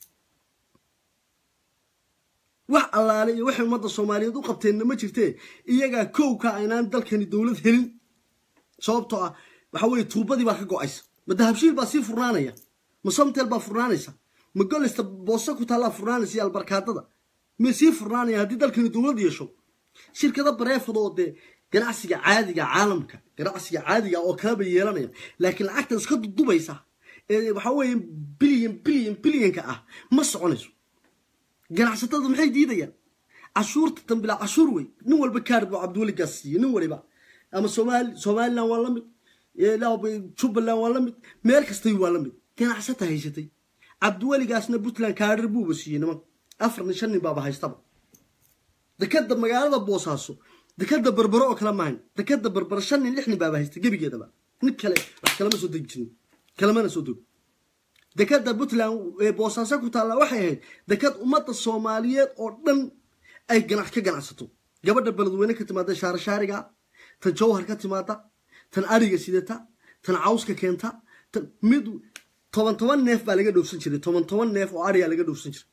wax allaale iyo wax umada Soomaaliyeed u qabteen ma jirtee iyaga kowka aynaan dalkani dawlad helin sababtoo ah waxa weey tuubadii baa ka go'aysa madahabshiil baa si furnaanaya مصمتل بفرنانيسا مقول است بوسا كتلا فرنانيس يا البركاتدا مسي فرنانيا هدي دالكن دولد يشو شركة بريفض ود ganacsiga caadiga caalamka ganacsiga caadiga oo kala yeelanaya laakiin lacagta iska dudubaysa ee waxa weeye billion billion billion ka ah ma soconayso ganacsatada maxay diidayaan cashuurta tambila cashuur way nin walba kaar buu Cabdiwali gaasiyo nin waliba ama Soomaali Soomaaliland waa la mid ee laabo Jubaland waa la mid meel kasta waa la mid ganacsata haysatay Cabdiwali gaasna Puntland kaar buu basiyo niman afar nin shan nin baba haystaba dekada magaalada Boosaaso dekada barbaro oo kala maahan dekada barbaro shan nin lix nin baba haysta gabigeedaba nin kale wax kala ma soo dejin kala ma soo dog dekada Puntland ee Boosaaso ku taala waxay ahayd dekad ummadda Soomaaliyeed oo dhan ay ganac ka ganacsato gabadha beledweyne ka timaada shaar shaariga tan jawhar ka timaada tan ariga sidata tan cawska keenta tan mid toban toban neef baa laga dhoofsan jiray toban toban neef oo ariga laga dhoofsan jiray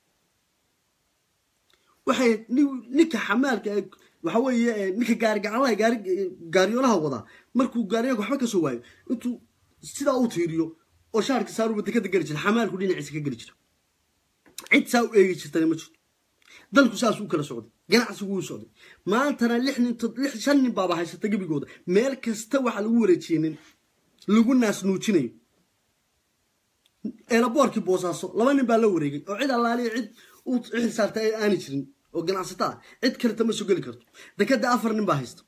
waxay ninka xamaalka waxa weeye ninka gaari gacanlaha gaari gaariyoolaha wada markuu gaariga waxba ka soo waayo intuu sida uu tiiriyo oo shaarka saaru dekada gali jiray xamaalku dhinaciisa ka gali jiray cid saa u eegi jirtay ma jirto dalku saas uu kala socday ganacsigu uu socday maantana lix nin lix shan nin baba haysata gabigooda meel kasta waxa lagu wareejiyeen lagu naas nuujinayo eelaboorkii Boosaaso laba nin baa la wareegay oo cid allaali cid uu cid saartay aan jirin oo ganacsata cid kale tama soo gali karto dekada afar nin baa haysta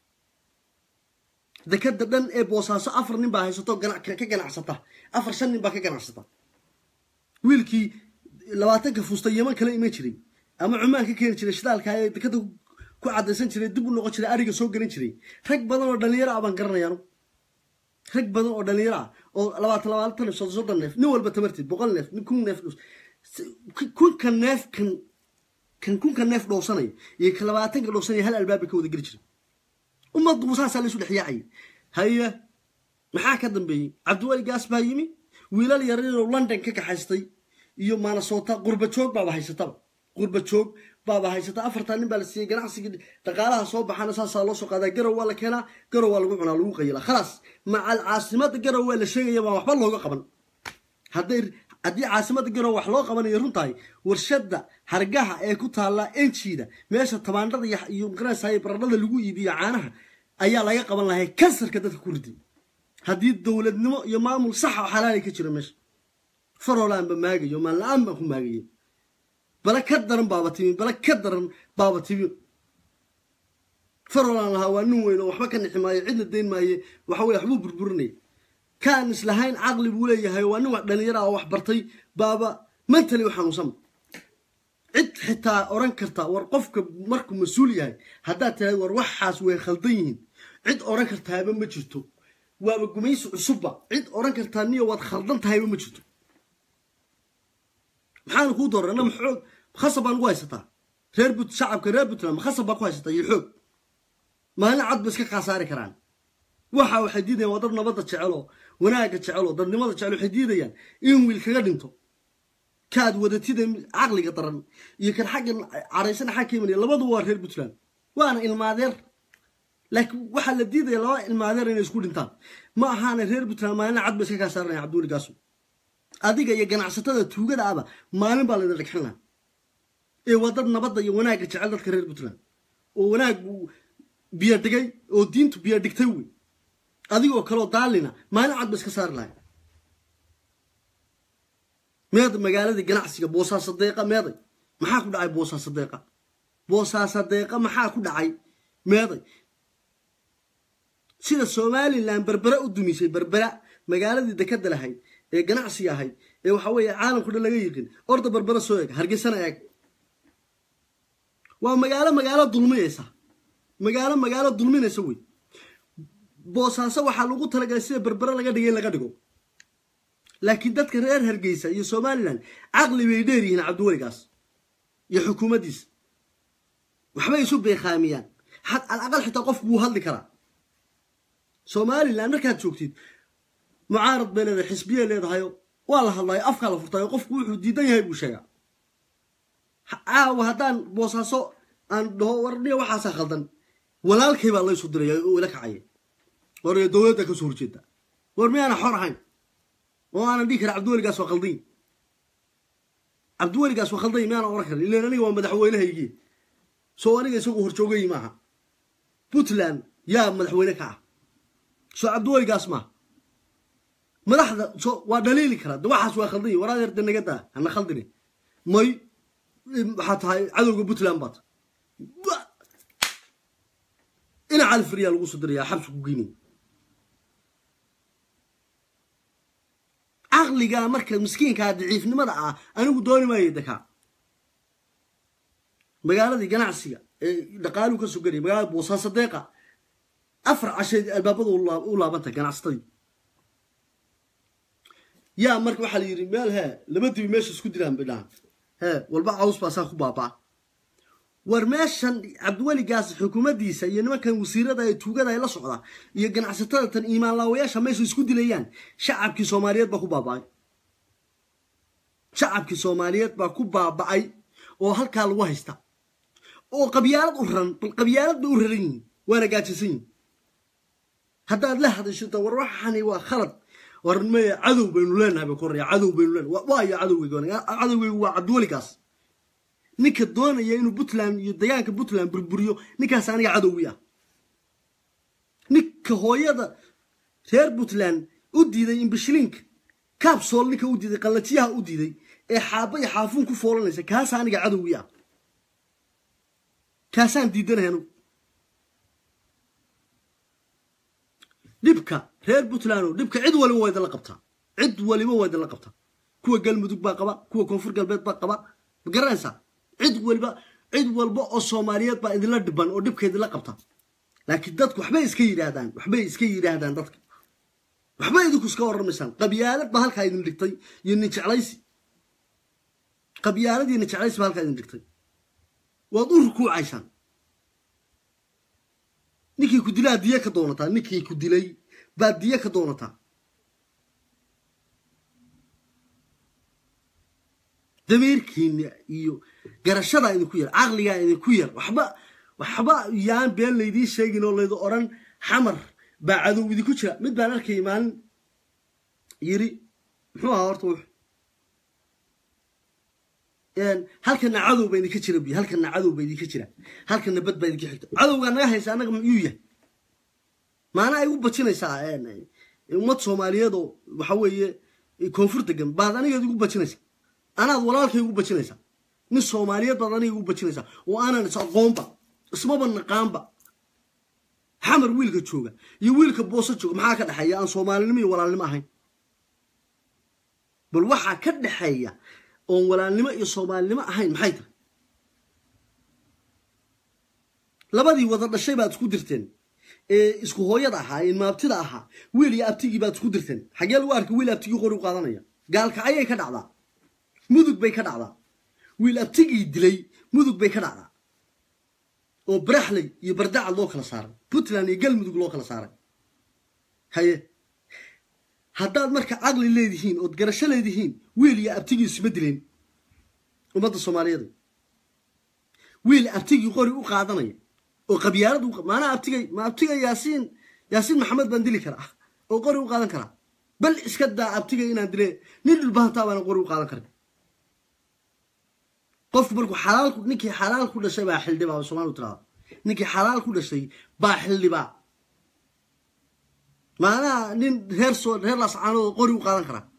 dekada dhan ee Boosaaso afar nin baa haysato ganac ka ganacsata afar shan nin baa ka ganacsata wiilkii labaatan ka fuustay Yemen kale ima jiray ama Cumaan ka keen jiray shidaalka ay dekada ku cadaysan jiray dib u noqon jiray ariga soo galin jiray rag badan oo dhalinyaro ah baan garanayaan rag badan oo dhalinyaro ah oo labaatan labaatan soo soo neef nin walba tamartid boqol neef nin kun neef kun kan neef kan kan kun kan neef dhowsanay iyo ka labaatan ka dhowsanay hal albaab ka wada gali jiray ummaddu musaasa la isu dhaxyaacay haya maxaa ka dambeeyay Cabdiwali gaas baa yimi wiilal yar oo London ka kaxaystay iyo Minnesota qurba joog baa haysata qurba joog baa haysata afartan nin baa la siiyay ganacsiga dhaqaalaha soo baxana saasa loo soo qaaday garow waa la keenaa garow waa lagu cunaa lagu qayla khalaas macal caasimada garow waa la sheegaya ma waxba looga qaban haday hadii caasimada garow wax loo qabanayo runtahay warshada hargaha ee ku taala enjiida meesha tabaandhada iyo qarasay baradhada lagu iibiyo caanaha ayaa laga qaban lahay kansarka dadka ku riday hadii dawladnimo iyo maamul sax ah xalaal ka jiro meesha farolaan ba maagayo ma la'aan ba ku maagayo bala ka daran baaba timi bala ka daran baaba timi farolaan laha waa nin weyn oo waxba ka niximaayo cidna deyn maayo waxa way waxbu burburinay كان إسلهين عقل بوليه هاي وانو دليرا wax bartay baaba mentally waxaan u sam cid xitaa oran karta war qofka markuu masuul yahay hadaa tahay war waxaas way khaldan yihiin cid oran kartaaba ma jirto waaba gumayso cusubba cid oran karta niyo wad khaldan tahay ma jirto maxaan ku doorana maxoog khasabaan ku haysataa reer but shacabka reer Puntland khasab baa ku haysataa iyo xoog maalin cad bas ka qasaari karaan waxa waxa diidayaan wadar nabadda jecelo wanaaga jecelo dadnimada jecelo waxa diidayaan in wiil kaga dhinto kaad wadatida aqliga daran iyo kan xaq careysan xakiimay labadu waa reer Puntland waana ilmaadeer laakiin waxa la diiday laba ilmaadeer inay isku dhintaan ma ahaana reer Puntland maalin cad bas ka saarnay Cabdiwali Gaaso adiga iyo ganacsatada tuugada aba maalin baa la dhagxinaa ee wadar nabadda iyo wanaaga jecel dadka reer Puntland oo wanaag biyo dhigay oo diintu biyo dhigtay way adigoo kale daalina maalin cad bas ka saar lahay meed magaalada ganacsiga Boosaaso deeqa meeday maxaa ku dhacay Boosaaso deeqa Boosaaso deeqa maxaa ku dhacay meeday sida Soomaaliland berbera u dumisay berbera magaaladii dekada lahayd ee ganacsiga ahayd ee waxa weeye caalamku dhan laga yiqin orda berbera soo eeg Hargeysana eeg waa magaalo magaalo dulmiyaysa magaalo magaalo dulminaysa way Boosaaso waxa lagu talagalay sida berbera laga dhigay laga dhigo laakiin dadka reer Hargeysa iyo Soomaaliland aqli way dheerihiin Cabdiwali Gaas iyo xukuumaddiisa waxba isu beeqaamiyaan had al aqal xitaa qof buu hadli karaa Soomaaliland markaad joogtid mucaarad beelada xisbiye leedahay waa la hadlay afka la furtay qofku wuxuu diidan yahay buu sheegaa aaw hadaan Boosaaso aan dhaho warniyo waxa khaldan walaalkay baa la isu diray oo ila kacay war dawladda ka soo horjeeda war miyana xor ahayn oo aan dhikar Cabdiwali Gaas waa khaldan Cabdiwali Gaas waa khaldan miyana oran kar ilaa aniga waa madaxweynahaygii soo aniga isagu horjoogay maaha Puntland yaa madaxweyne ka ah soo Cabdiweli gaas ma madaxda soo waa dhaliili kara waxaas waa khaldan waraad yarda naga daa ana khaldini may waxa tahay cadowga Puntland baad ina alf riyaal ugu soo diriyaa xabs ku geeynin aqliga marka miskiinka daciifnimada ah anigu dooni maayo daka magaaladii ganacsiga ee dhaqaalu ka soo galay magaalada Boosaaso deeqa afar cashay albaabada u laabanta ganacsatadii yaa marka waxa la yiri meel he laba dibi meesha isku diraan bidaan he walba caws baa ku baaba war meeshan Cabdiweli gaas xukuumadiisa iyo nimankan wasiirada ay tuugada ay la socda iyo ganacsatada tan iimaan laawayaasha meesha isku dilayaan shacabkii Soomaaliyeed baa ku baabay shacabkii Soomaaliyeed baa ku baabay oo halka lagu haysta oo qabyaalad u ran qabyaalad u rarin waana gaajisan haddaad la hadasho war waxani waa khalad warmay cadow baynu leenahay ba koraya cadow baynu leenahay waa ya cadowgeyga cadowgeygu waa Cabdiweli gaas ninka doonaya inuu Puntland iyo deegaanka Puntland burburiyo ninkaas aniga cadowgiya ninka hooyada reer Puntland u diiday in bishilink capsule ninka u diiday qalatiyaha u diiday ee xaabay xaafuun ku foolanaysa kaas aniga cadowgiya kaasaan diidanahay dibka reer Puntland dibka cid waliba way dala qabtaa cid waliba way dala qabtaa kuwa galmudug baa qaba kuwa koonfur galbeed baa qaba garanaysa cid waliba cid walba oo Soomaaliyeed baa idin la dhiban oo dibkeeda la qabta laakiin dadku waxba iska yiraahdaan waxba iska yiraahdaan dadka waxba idinku iska warramaysan qabyaalad baa halka idin dhigtay iyo nin jeclaysi qabyaalad iyo nin jeclaysi baa halka idin dhigtay waad u rukuucaysan ninkii ku dilay diya ka doonata ninkii ku dilay baa diya ka doonata dameerkiina iyo garashada idinku yar aqliga idinku yar waxba waxba yaan been leedii sheegin oo leedo oran xamar baa cadow idinku jira mid baan arkay imaan yiri muxuu ahaa horta een halkan cadow bay idinka jira bi halkan cadow bay idinka jira halkan bad bay idinka xigta cadowga naga haysa anaga miyuu yahay maana ay u bajinaysaa een ummad Soomaaliyeed oo waxa weeye koonfur degan baad aniga igu bajinaysaa anaad walaalkay ugu bajinaysaa nin Soomaaliyeed baad aniga ugu bajinaysaa oo aanan is aqoonba ismaba naqaanba xamar wiilka jooga iyo wiilka booso jooga maxaa ka dhaxaya aan Soomaalinimo iyo walaalnimo ahayn bal waxa ka dhaxaya oo walaalnimo iyo Soomaalinimo ahayn maxay tahay labadii wada dhashay baad isku dirteen ee isku hooyada ahaa in maabtida ahaa wiil iyo abtigi baad isku dirteen xagee lagu arkay wiil abtigi qori u qaadanaya gaalka ayay ka dhacdaa mudug bay ka dhacdaa wiil abtigi dilay mudug bay ka dhacdaa oo baraxley iyo bardaca loo kala saaray Puntland iyo galmudug loo kala saaray haye haddaad marka aqli leedihiin oo garasho leedihiin wiil iyo abtigi isma dileen ummadda Soomaaliyeed wiil abtigi qori u qaadanaya oo qabyaalad u maana abtigay ma abtigay yaasiin yaasiin maxamed baan dili karaa oo qori u qaadan karaa bal iska daa abtigay inaan dilay nin dhulbaanta baan qori u qaadan karaa qof markuu xalaal ku ninkii xalaal ku dhashay baa xildhibaa Soomaalidu tiraa ninkii xalaal ku dhashay baa xildhibaa maana nin reer soo reer las caano qori u qaadan karaa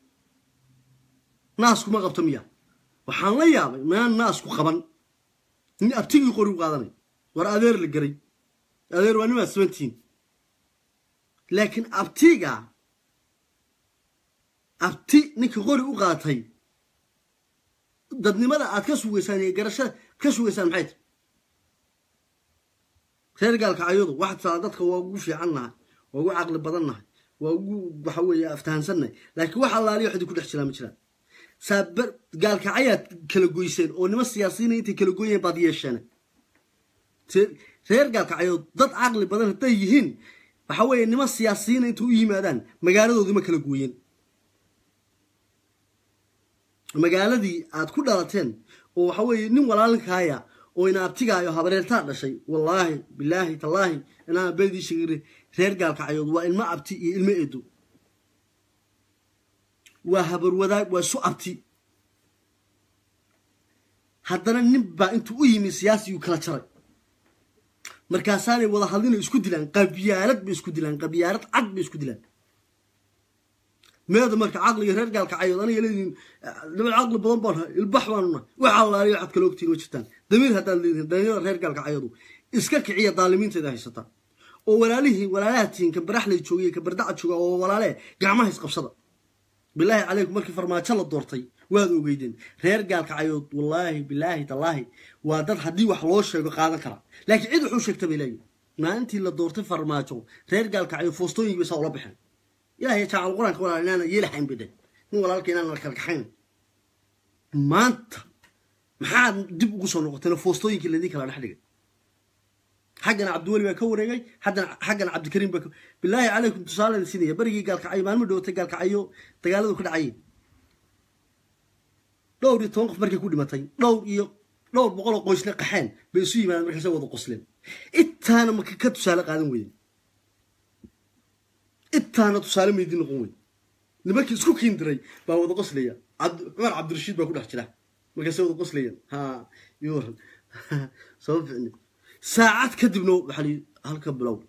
naas kuma qabto miya waxaan la yaabay ma naas ku qaban nin abtigi qori u qaadanay war adeer la garay adeer waa nima seventeen laakiin abtiga abti ninka qori u qaatay dadnimada aad ka suugaysaan ee garasho ka suugaysaan maxay tahay reer gaalka ayadu waxa dadka waa ugu fiicannahay waa ugu aqli badannahay waa ugu waxa weeye aftahansannahay laakiin waxa allaaliyo xidii ku dhex jiraa ma jiraan sabar gaalka ayaad kala goyseen oo nima siyaasiyiin inta kala gooyeen baad yeesheen reer gaalka ayadu dad aqli badan haday yihiin waxa weeye nima siyaasiyiin inta u yimaadaan magaaladoodii ma kala gooyeen magaaladii aad ku dhalateen oo waxa weeye nin walaalkaaya oo ina abtigaayo habareerta dhashay wallahi billahi tallahi ina beedii shigiri reer gaalka ayadu waa ilma abti iyo ilma eedo waa habar wadaag waa su abti haddana nin baa intuu u yimi siyaasi uu kala jaray markaasaanay wada hadlina isku dilaan qabyaalad bay isku dilaan qabyaalad cad bay isku dilaan meeda marka caqliga reer gaalka cayood aniga leedin daba caqli badan baan ilbax baanuna waxa la yiraahdo cad kale ogtiin wajtaan damiir haddaan leedin daniyo reer gaalka cayood iska kiciya daalimiinteeda haysata oo walaalihii walaalaatiin ka baraxlay joogay ka bardaca jooga oo walaale gacmaha is qabsada bilaahi calaykum markii farmaajo la doortay waad ogeydeen reer gaalka cayood wallaahi bilaahi tallaahi waa dad haddii wax loo sheego qaadan kara laakiin cid wuxuu sheegtay bilaahi maalintii la doortay farmaajo reer gaalka cayood foostooyin bay soo la baxeen ilaahay jacayl quraanka walaalina yeelahayn bidhay nin walaalkeen aan la kala kaxayn maanta maxaa dib ugu soo noqotay foostooyinkii ladii kala dhaxdhigay حقنا عبد الولي بكوريجي حدنا حقنا عبد الكريم بك بالله عليكم تصالح السنية بريجي قال كعي ما نمدو تقال كعيو تقالوا كل عين لو دي تنقف بركي كل متين لو يو لو بقول قويس لقحين بيسوي ما مركز سوى قصلين إتانا ما كتب سالق هذا وين إتانا تصالح من دين قوي نبكي سكوك يندري بهو قصلية عبد عمر عبد الرشيد بقول أحكي مركز سوى قصلين ها يور صوب ساعات كدبنو بحالي هالكبلو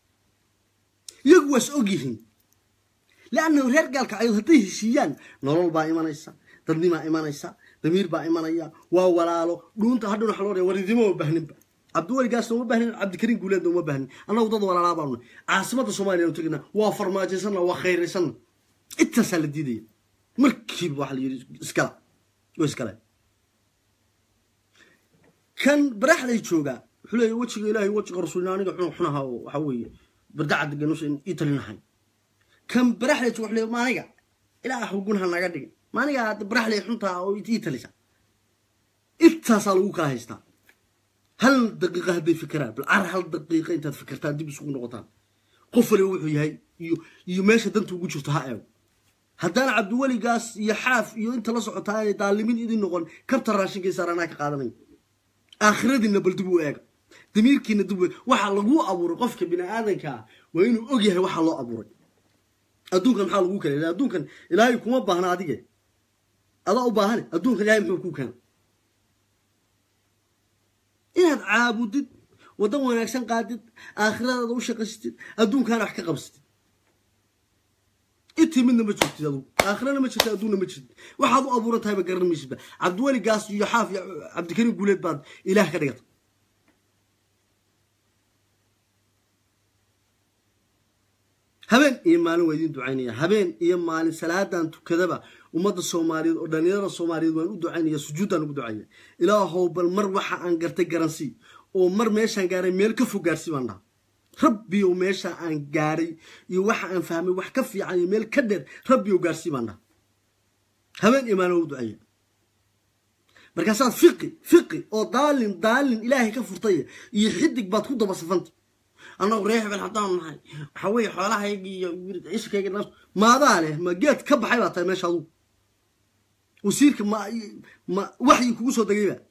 يقوس أوجيهن لأنه غير قال كعيو هديه شيئا نرول با إيمانيسا تنظيم إيمانيسا ضمير با إيمانيا وولالو دون تهدون حلوري ورديمو بهنين عبد الولي قاسم ما بهنين عبد الكريم قولين ما بهنين أنا وضد ولا لا بارنا عاصمة الصومالية وتقنا وفرماجي سنة وخير سنة اتصل الديدي مركب وحلي اسكلا واسكلا كان برحلة يتشوقا حلي وجه إلهي وجه رسولنا نجح حناها وحوي بردعة الجنوس إيطاليا كم برحلة وحلي ما نجح إلى حقونها نجدي ما نجح برحلة حنتها أو إيطاليا اتصلوا كاهستا هل دقيقة هذه فكرة بالعر هل دقيقة أنت فكرتها دي بسوق نقطان قفل وحي هاي يماشى دنت وجود شفتها هدانا عبد الولي قاس يحاف يو أنت لصق تاني تعلمين إيدي نقول كرت الراشين كيسار أنا كقادمين آخر دي النبل دبو إيجا دمير كنا دبو واحد لقوه أبوري قفك بنا آذن كا وإنه أجيه واحد الله أبوري أدون كان حال لقوه كان أدون كان إلهي كم أبهنا عادية الله أبهنا أدون كان إلهي محكوه كان إنها عابدت ودون أكسن قادت آخر هذا وش قصدت أدون كان أحكي قبست إنتي منا ما شفت هذا آخرنا ما شفت أدونا ما شفت واحد أبورة هاي بقرن مشبه عبد الولي قاس يحاف عبد الكريم قولت بعد إله كريت هبين إيمان ويدين دعانية هبين إيمان سلادة أنت كذبة ومد الصومالي ودنيا الصومالي وين دعانية سجودا ودعانية إله بالمروحة عن قرت جرنسي ومر ماشان جاري ملك فوق جرسي وانا ربي وماشا عن جاري يوحى عن فهمي وحكفي عن ميل كدر ربي وجرسي وانا هبين إيمان ودعانية مركزات فقي فقي أو ضال ضال إلهي كفرطية يحدك بتخوض بصفنت أنا وريح بالحضان معي حوي حوالها يجي يريد إيش كي الناس ما ضاله ما جت كب حيوات ما شاء الله وسيرك ما ما وحي كوسو دقيقة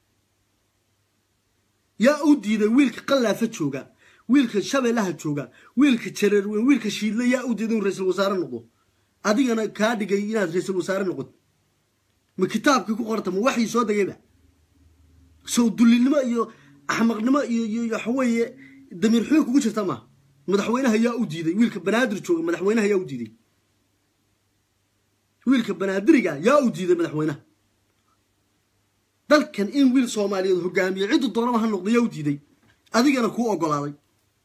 يا أودي ذا ويلك قلة فتشوجا ويلك شبه لها تشوجا ويلك تشرر ويلك شيل يا أودي ذا رئيس الوزراء النقطة هذه أنا كادي جايين رئيس الوزراء النقطة من كتاب كيكو قرطة من وحي سو دقيقة سو دليل ما يو أحمق نما يو يو حوي دمير حوي كوجه تما مدحوينها يا أوديدي ويلك بنادر جوج مدحوينها يا أوديدي ويلك بنادرجا يا أوديدي مدحوينها دل كان إن ويل صومالي هجامي عدو الضربة هالنقطة يا أوديدي أديك أنا كو أقول علي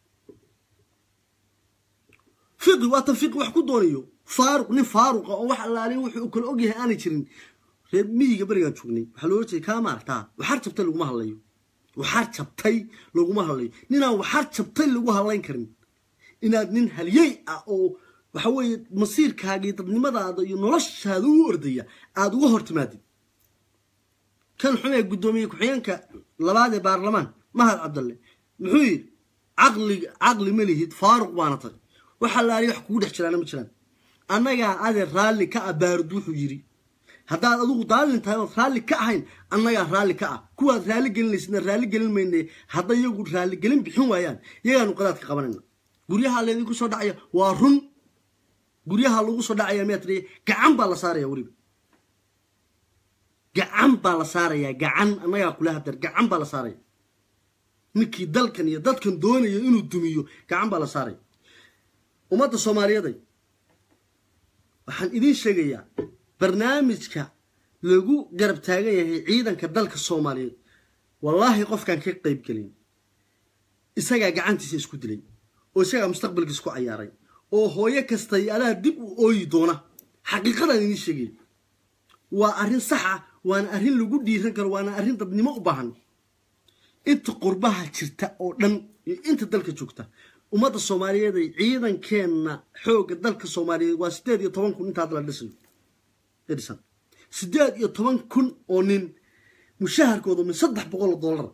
فقه واتفق وحكو دونيو فاروق ني فاروق أو واحد على وحي كل أوجه أنا تشرين ميجي بريجان شغني حلوتي كامارتا وحرت بتلو ما هلايو وحار شبتي لو ما هلاي نينا وحار شبتي لو هلاين كرين إن نين هليي أو وحوي مصير كاجي طب لماذا هذا ينرش هذا وردية هذا وهرت مادي كان حمي قدومي كحيانك لبعض برلمان مهر عبد الله محوي عقلي عقلي مليه فارق وانطق وحلا يحكوا ده شلون مشلون أنا يا هذا الرالي كأباردو حجري هذا أدوق دالن تايو رالي كأهين أنا يا رالي كأ كوا رالي جلنا لسنا رالي جلنا مني هذا يقول رالي جلنا بحوم ويان يا نقطات كقبلنا قوليها اللي يقول صداعية وارن قوليها اللي يقول صداعية متري كعم بالصارية وريب gacan baa la saaraya gacan anaga kula hadar gacan baa la saaraya ninkii dalkan iyo dadkan doonayo inuu dumiyo gacan baa la saaraya ummadda Soomaaliyeed waxaan idin sheegayaa barnaamijka lagu garab taagan yahay ciidanka dalka Soomaaliyeed wallahi qofkan ka qayb galin isaga gacantiisa isku dilay oo isaga mustaqbalkiisa ku ciyaaray oo hooyo kasta yaalaha dib u ooyi doona xaqiiqadan idin sheegay waa arrin sax ah waana arrin lagu dhiiran karo waana arrin dadnimo u baahan inta qurbaha jirta oo dhan inta dalka joogta ummadda Soomaaliyeed ay ciidankeena xoog dalka Soomaaliyeed waa sideed iyo toban kun inta la dhisay edisan sideed iyo toban kun oo nin mushaharkooda min saddex boqol oo dollar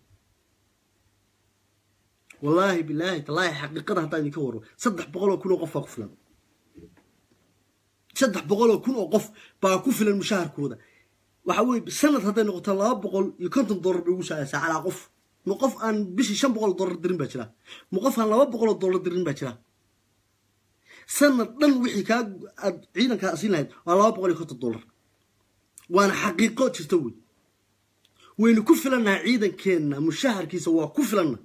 wallahi billahi talaahi xaqiiqada hadaan idin ka waro saddex boqol oo kun oo qof baa ku filan saddex boqol oo kun oo qof baa ku filan mushaharkooda waxa weey sanad haday noqoto laba boqol iyo konton dollar ugu shaqaysaa ala qof ma qof aan bishii shan boqol dollar dirin baa jira ma qof aan laba boqol dollar dirin baa jira sanad dhan wixii ka ciidanka asin lahayd waa laba boqol iyo konton dollar waana xaqiiqo jirta weey waynu ku filanahay ciidankeena mushaharkiisa waa ku filanahay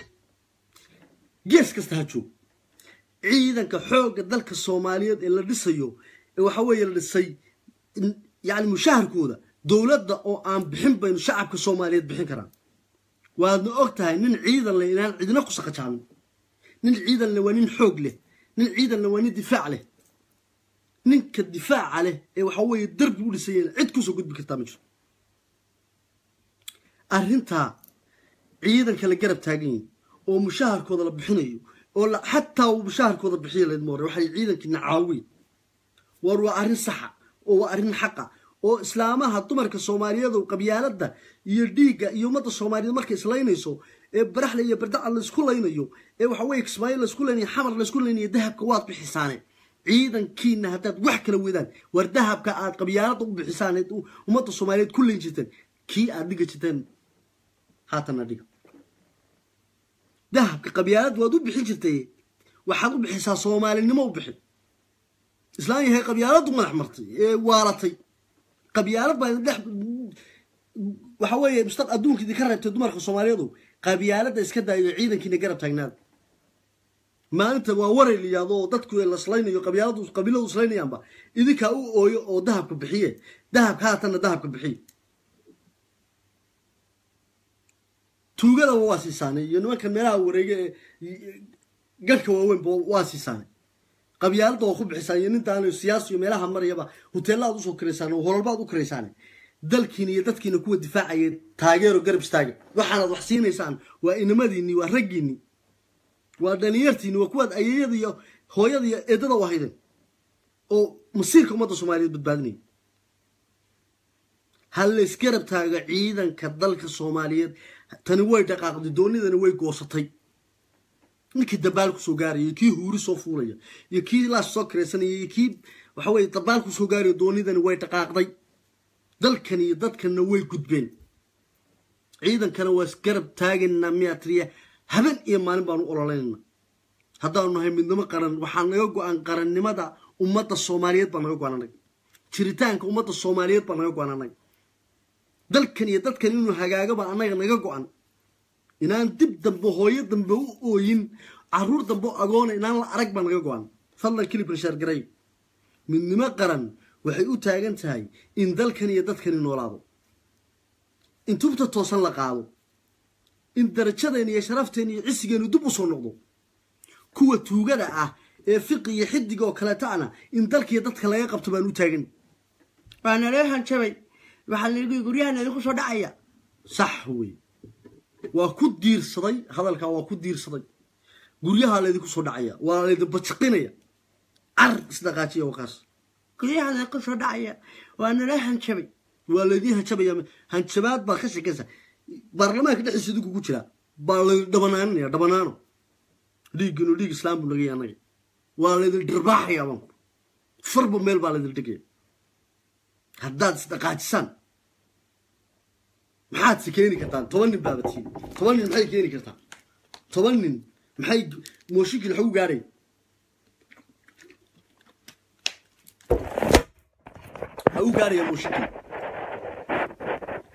gees kasta ha joog ciidanka xoogga dalka Soomaaliyeed ee la dhisayo ee waxa weeye la dhisay yani mushaharkooda dawladda oo aan bixin bayno shacabka Soomaaliyeed bixin karaan waadna ogtahay nin ciidan leh inaan cidina ku saqajaan nin ciidan leh waa nin xoog leh nin ciidan leh waa nin difaac leh ninka difaac leh ee waxa weeye darbi u dhisay cid ku soo gudbi karta ma jiro arrinta ciidanka la garab taagan oo mushaharkooda la bixinayo oo hatta uu mushaharkooda bixiyo leed moore waxay ciidankina caawi war waa arrin sax oo waa arrin xaq ah oo islaamaha dumarka Soomaaliyeed oo qabyaalada iyo dhiiga iyo ummadda Soomaaliyeed markay islaynayso ee baraxle iyo bardac la isku laynayo ee waxa weeye Ismaaciil la isku laynayo xamar la isku laynayo dahabka waad bixisaane ciidankiina hadaad wax kala weedaan war dahabka aad qabyaalada u bixisaan ummadda Soomaaliyeed ku leyn jirteen kii aad dhiga jirteen haatan dhiga dahabka qabyaalad waad u bixin jirtay waxaad u bixisaa Soomaalinimo u bixin islaan yahay qabyaaladu madax martay ee waalatay qabyaalad baa dhex waxa weeye mustaq adduunka idin ka reebtay dumarka Soomaaliyeed qabyaalada iska daayo ciidankiina garab taagnaad maanta waa waray liyaado dadku la slaynayo qabyaaladu qabiiladu slaynayaanba idinka u ooyo oo dahabka bixiye dahabka haatan dahabka bixiye tuugada waa siisaanay iyo nimanka meelaha wareega galka waaweyn waa siisaanay qabyaalada oo ku bixisaan iyo nintaan siyaasi iyo meelaha marayaba hoteelada u soo kireysaan oo horalbaad u kireysaan dalkiina iyo dadkiina kuwa difaacayay taageero garab istaaga waxaana wax siinaysaan waa inamadiini waa ragiini waa dhalinyartiini waa kuwa ayeeyada iyo hooyada iyo eedada u haydeen oo masiirka ummadda Soomaaliyeed badbaadinay hal iskarab taaga ciidanka dalka Soomaaliyeed tani way dhaqaaqday doonidana way goosatay ninkii dabaal ku soo gaarayay kii huuri soo fuulaya iyo kii la soo kireysanayay kii waxa weeye dabaal ku soo gaarayo doonidana way dhaqaaqday dalkan iyo dadkana way gudbeen ciidankana waa iskarab taagana miyatriya haben iyo maalin baan u ololeynaa haddaanu nahay midnimo qaran waxaan naga go'an qarannimada ummadda Soomaaliyeed baan naga go'anay jiritaanka ummadda Soomaaliyeed baan naga go'anay dalkan iyo dadkan inuu hagaagaba anaga naga go'an inaan dib dambe hooyo dambe u ooyin caruur dambe agoon inaan la arag baan naga go'an fadlan kilib rashar garay midnimo qaran waxay u taagan tahay in dalkan iyo dadkan noolaado in tubta toosan la qaado in darajadeena iyo sharafteena iyo cisigeenu dib u soo noqdo kuwa tuugada ah ee fiqi iyo xidig oo kala taana in dalkiyo dadka laga qabto baan u taagan baana leeyahay jabay waxa la yiri guryahan ay ku soo dhacaya sax way waa ku diirsaday hadalka waa ku diirsaday guryaha la idinku soo dhacaya waa la idin bajqinaya ar isdaqaajiyo waqas guryahan ay ku soo dhacaya waana leeyahay jabay waa la idin jabaya hanjabaad baa ka shaqeysa baarlamaanka dhexdiisa ku jira baa la dhabanaanaya dhabanaano dhiignu dhiig islaam buu naga yaanay waa la idin dhirbaaxaya baan farbo meel baa la idin dhigay haddaad isdaqaajisan maxaad si keeni kartaan toban nin baabatiin toban nin maxay keeni kartaa toban nin maxay mooshinkii lagu gaaray ha u gaaraya mooshinkii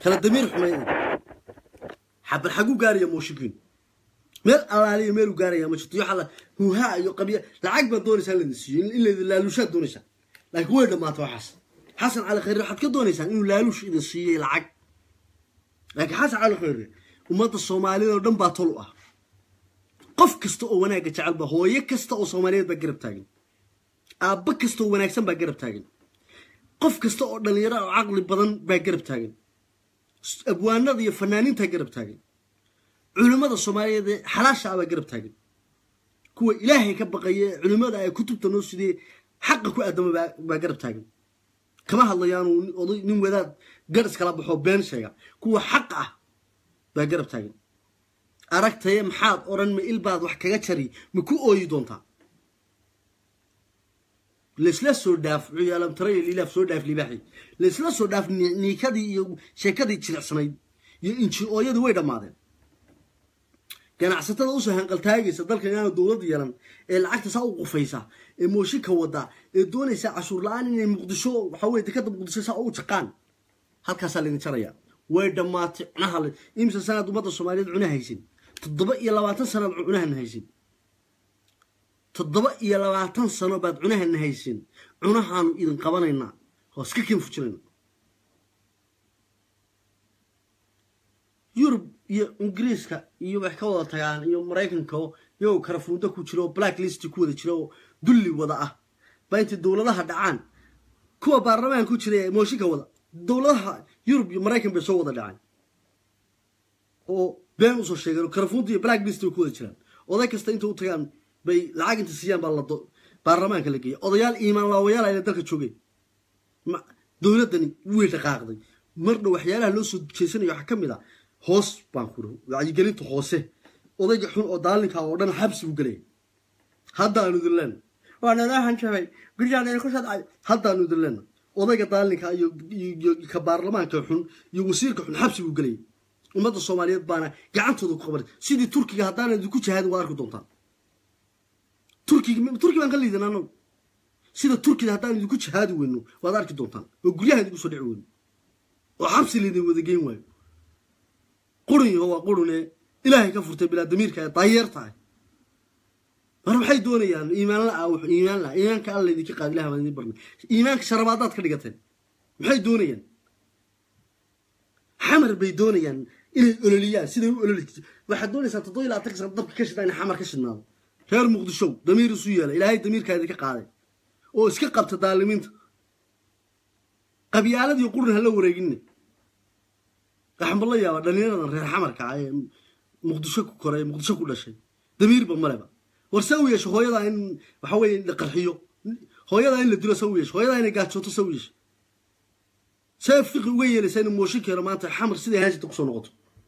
kala damiir xumeyn xabal xagu gaariya mooshikiin meel alaaliya meel u gaaraya ma jirto waxa la huuha iyo qabiya lacag ba doonaysan la disiyo in la laalusha doonaysan laakiin way dhamaato waxaas xasan cali khayr waxaad ka doonaysan inuu laalush idin siiyay lacag laakiin xasan cali khayr ummadda Soomaaliyeed oo dhan baa tol u ah qof kasta oo wanaaga jecel ba hooyo kasta oo Soomaaliyeed ba garab taagan aabba kasta oo wanaagsan ba garab taagan qof kasta oo dhalinyaro oo aqli badan ba garab taagan abwaanada iyo fanaaniinta garab taagan culimada Soomaaliyeed xalaasha aba garab taagan kuwa Ilaahay ka baqaya culimada ay kutubta noo sidee xaq ku aadama ba garab taagan kama hadlayaan oday nin wadaad garis kala baxo been sheega kuwa xaq ah ba garab taagan aragtay maxaad oran ma ilbaad wax kaga jari ma ku ooyi doonta leesla soo dhaaf ciyaalam taray ilaaf soo dhaaf libaxi leesla soo dhaaf niikadii iyo sheekadii jilicsanayd iyo inji ooyadu way dhamaadeen ganacsatada u soo hanqaltaagaysa dalka inaanu dawlad yeelan ee lacagta saa u qufaysa ee mooshinka wada ee doonaysa cashuur la'aan inay muqdisho waxa weeye dekada muqdisho saa u jaqaan halkaas la idin jaraya way dhamaatay cunaha imsa sanad ummadda Soomaaliyeed cunaha haysin toddoba iyo labaatan sanad cunaha haysin toddoba iyo labaatan sano baad cunaha haysin cunahaanu idin qabanayna hoos ka kin fujirayna Yurub iyo Ingiriiska iyo wax ka wada tagaan iyo Mareykanka iyo karafuuda ku jiro blacklist ku wada jiro dulli wada ah baynta dawladaha dhacaan kuwa baarlamaanka ku jiray mooshinka wada dawladaha Yurub iyo Mareykan bay soo wada dhacaan oo been u soo sheegay karafuuda iyo blacklist ku wada jiraan oday kasta inta u tagaan bay lacag inta siiyaan baa la baarlamaanka la geeyay odayaal iimaan laawayaal ay dalka joogay dawladani way dhaqaaqday marna waxyaalaha loo soo jeesanayo waxa kamid ah hoos baan ku roo wacyi gelinta hoose odayga xun oo daalinka oo dhan xabsi u galay hadda aanu dilaan waana raahan jabay guriyada ay ku sadcay hadda aanu dilaan odayga daalinka iyo ka baarlamaanka xun iyo wasiirka xun xabsi u galay ummadda Soomaaliyeed baana gacantooda ku qabatay sidii Turkiga hadaan idinku jahad waa arki doontaan Turkiga Turkiga aan qaliidana anoo sida Turkiga hadaan idinku jahad weyno waa arki doontaan oo guryaha idinku soo dhici weyno oo xabsi leedin wada geyn waayo قرني هو قرني إلهي كفرت بلا دمير كا طيرتها ما رح يدوني يعني إيمان لا أو إيمان لا إيمان كالله ذيك قال لها من برني إيمان كشربات كريقتين ما يدوني يعني حمر بيدوني يعني إلى الأولياء سيد الأولياء واحد دوني ستطوي لا تكسر الضب كشف يعني حمر كشف النار غير مقدشو دمير سويا إلهي دمير كا ذيك قال أو اسكقب تدالمين قبيالة يقولون هلا وريجني رحم الله يا دليلنا رير حمر كعاي مقدشو كوري مقدشو كل شيء دمير بمربا ورسوي شو هو يلا إن بحاول لقرحيو هو يلا إن لدرا سويش هو يلا إن قاعد شو تسويش شايف فيك ويا لسان موشيك يا رمانة حمر سيدي هاجي تقصون نقطه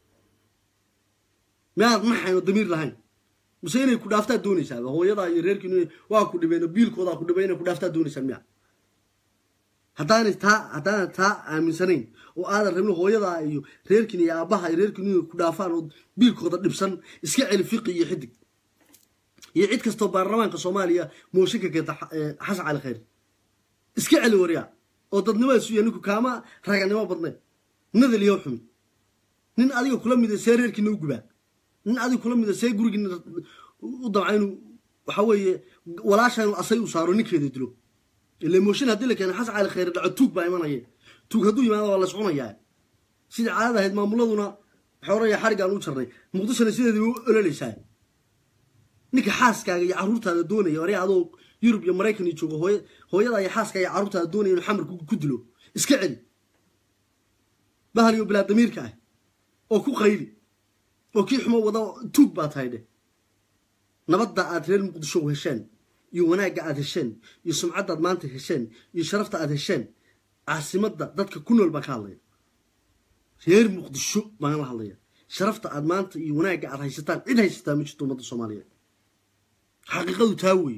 ما عاد محن الدمير لهين بس هنا يكون دافتا دوني سالفة هو يلا يرير كنو واكو دبينا بيل كودا كو دبينا كو دافتا دوني سميع هتاني تا هتاني تا من سنين وهذا الرمل هو يلا يو رير كني يا أباها يرير كنو كو دافان بيل كودا دبسن إسكع الفقه يحدك يعيد كستو برلمان كصوماليا موشيك كده حس على خير إسكع الوريا oo dadnimo isu yeelku kaama raganimo badnay nadal iyo xum nin adiga kula mid ah seereerkina u guba nin adiga kula mid ah see gurigina u dabcaynu waxa weeye walaashan asay u saaro ninkeeda dilo ilaa mooshin hadii la keenay xas cali khayr dhaco tuug baa imanaya tuug haduu yimaado waa la soconayaa sida caadada ahayd maamuladuna xooraya xarigan u jarnay muqdishona sideedii u ololeysaa ninka xaaskaaga iyo caruurtaada doonaya hore adoo Yurub iyo Mareykan iyo joogo hooy hooyada ay xaaska ay caruurta doonayeen inuu xamar ku dilo iska celi bahal iyo bilaa damiirka ah oo ku qayli oo kii xumo wada tuug baa taayde nabadda aad reer Muqdisho hesheen iyo wanaaga aad hesheen iyo sumcadda aad maanta hesheen iyo sharafta aad hesheen caasimadda dadka ku nool baa ka hadlaya reer Muqdisho baan la hadlaya sharafta aad maanta iyo wanaaga aad haysataan cid haysataa ma jirto ummadda Soomaaliyeed xaqiiqadu taawi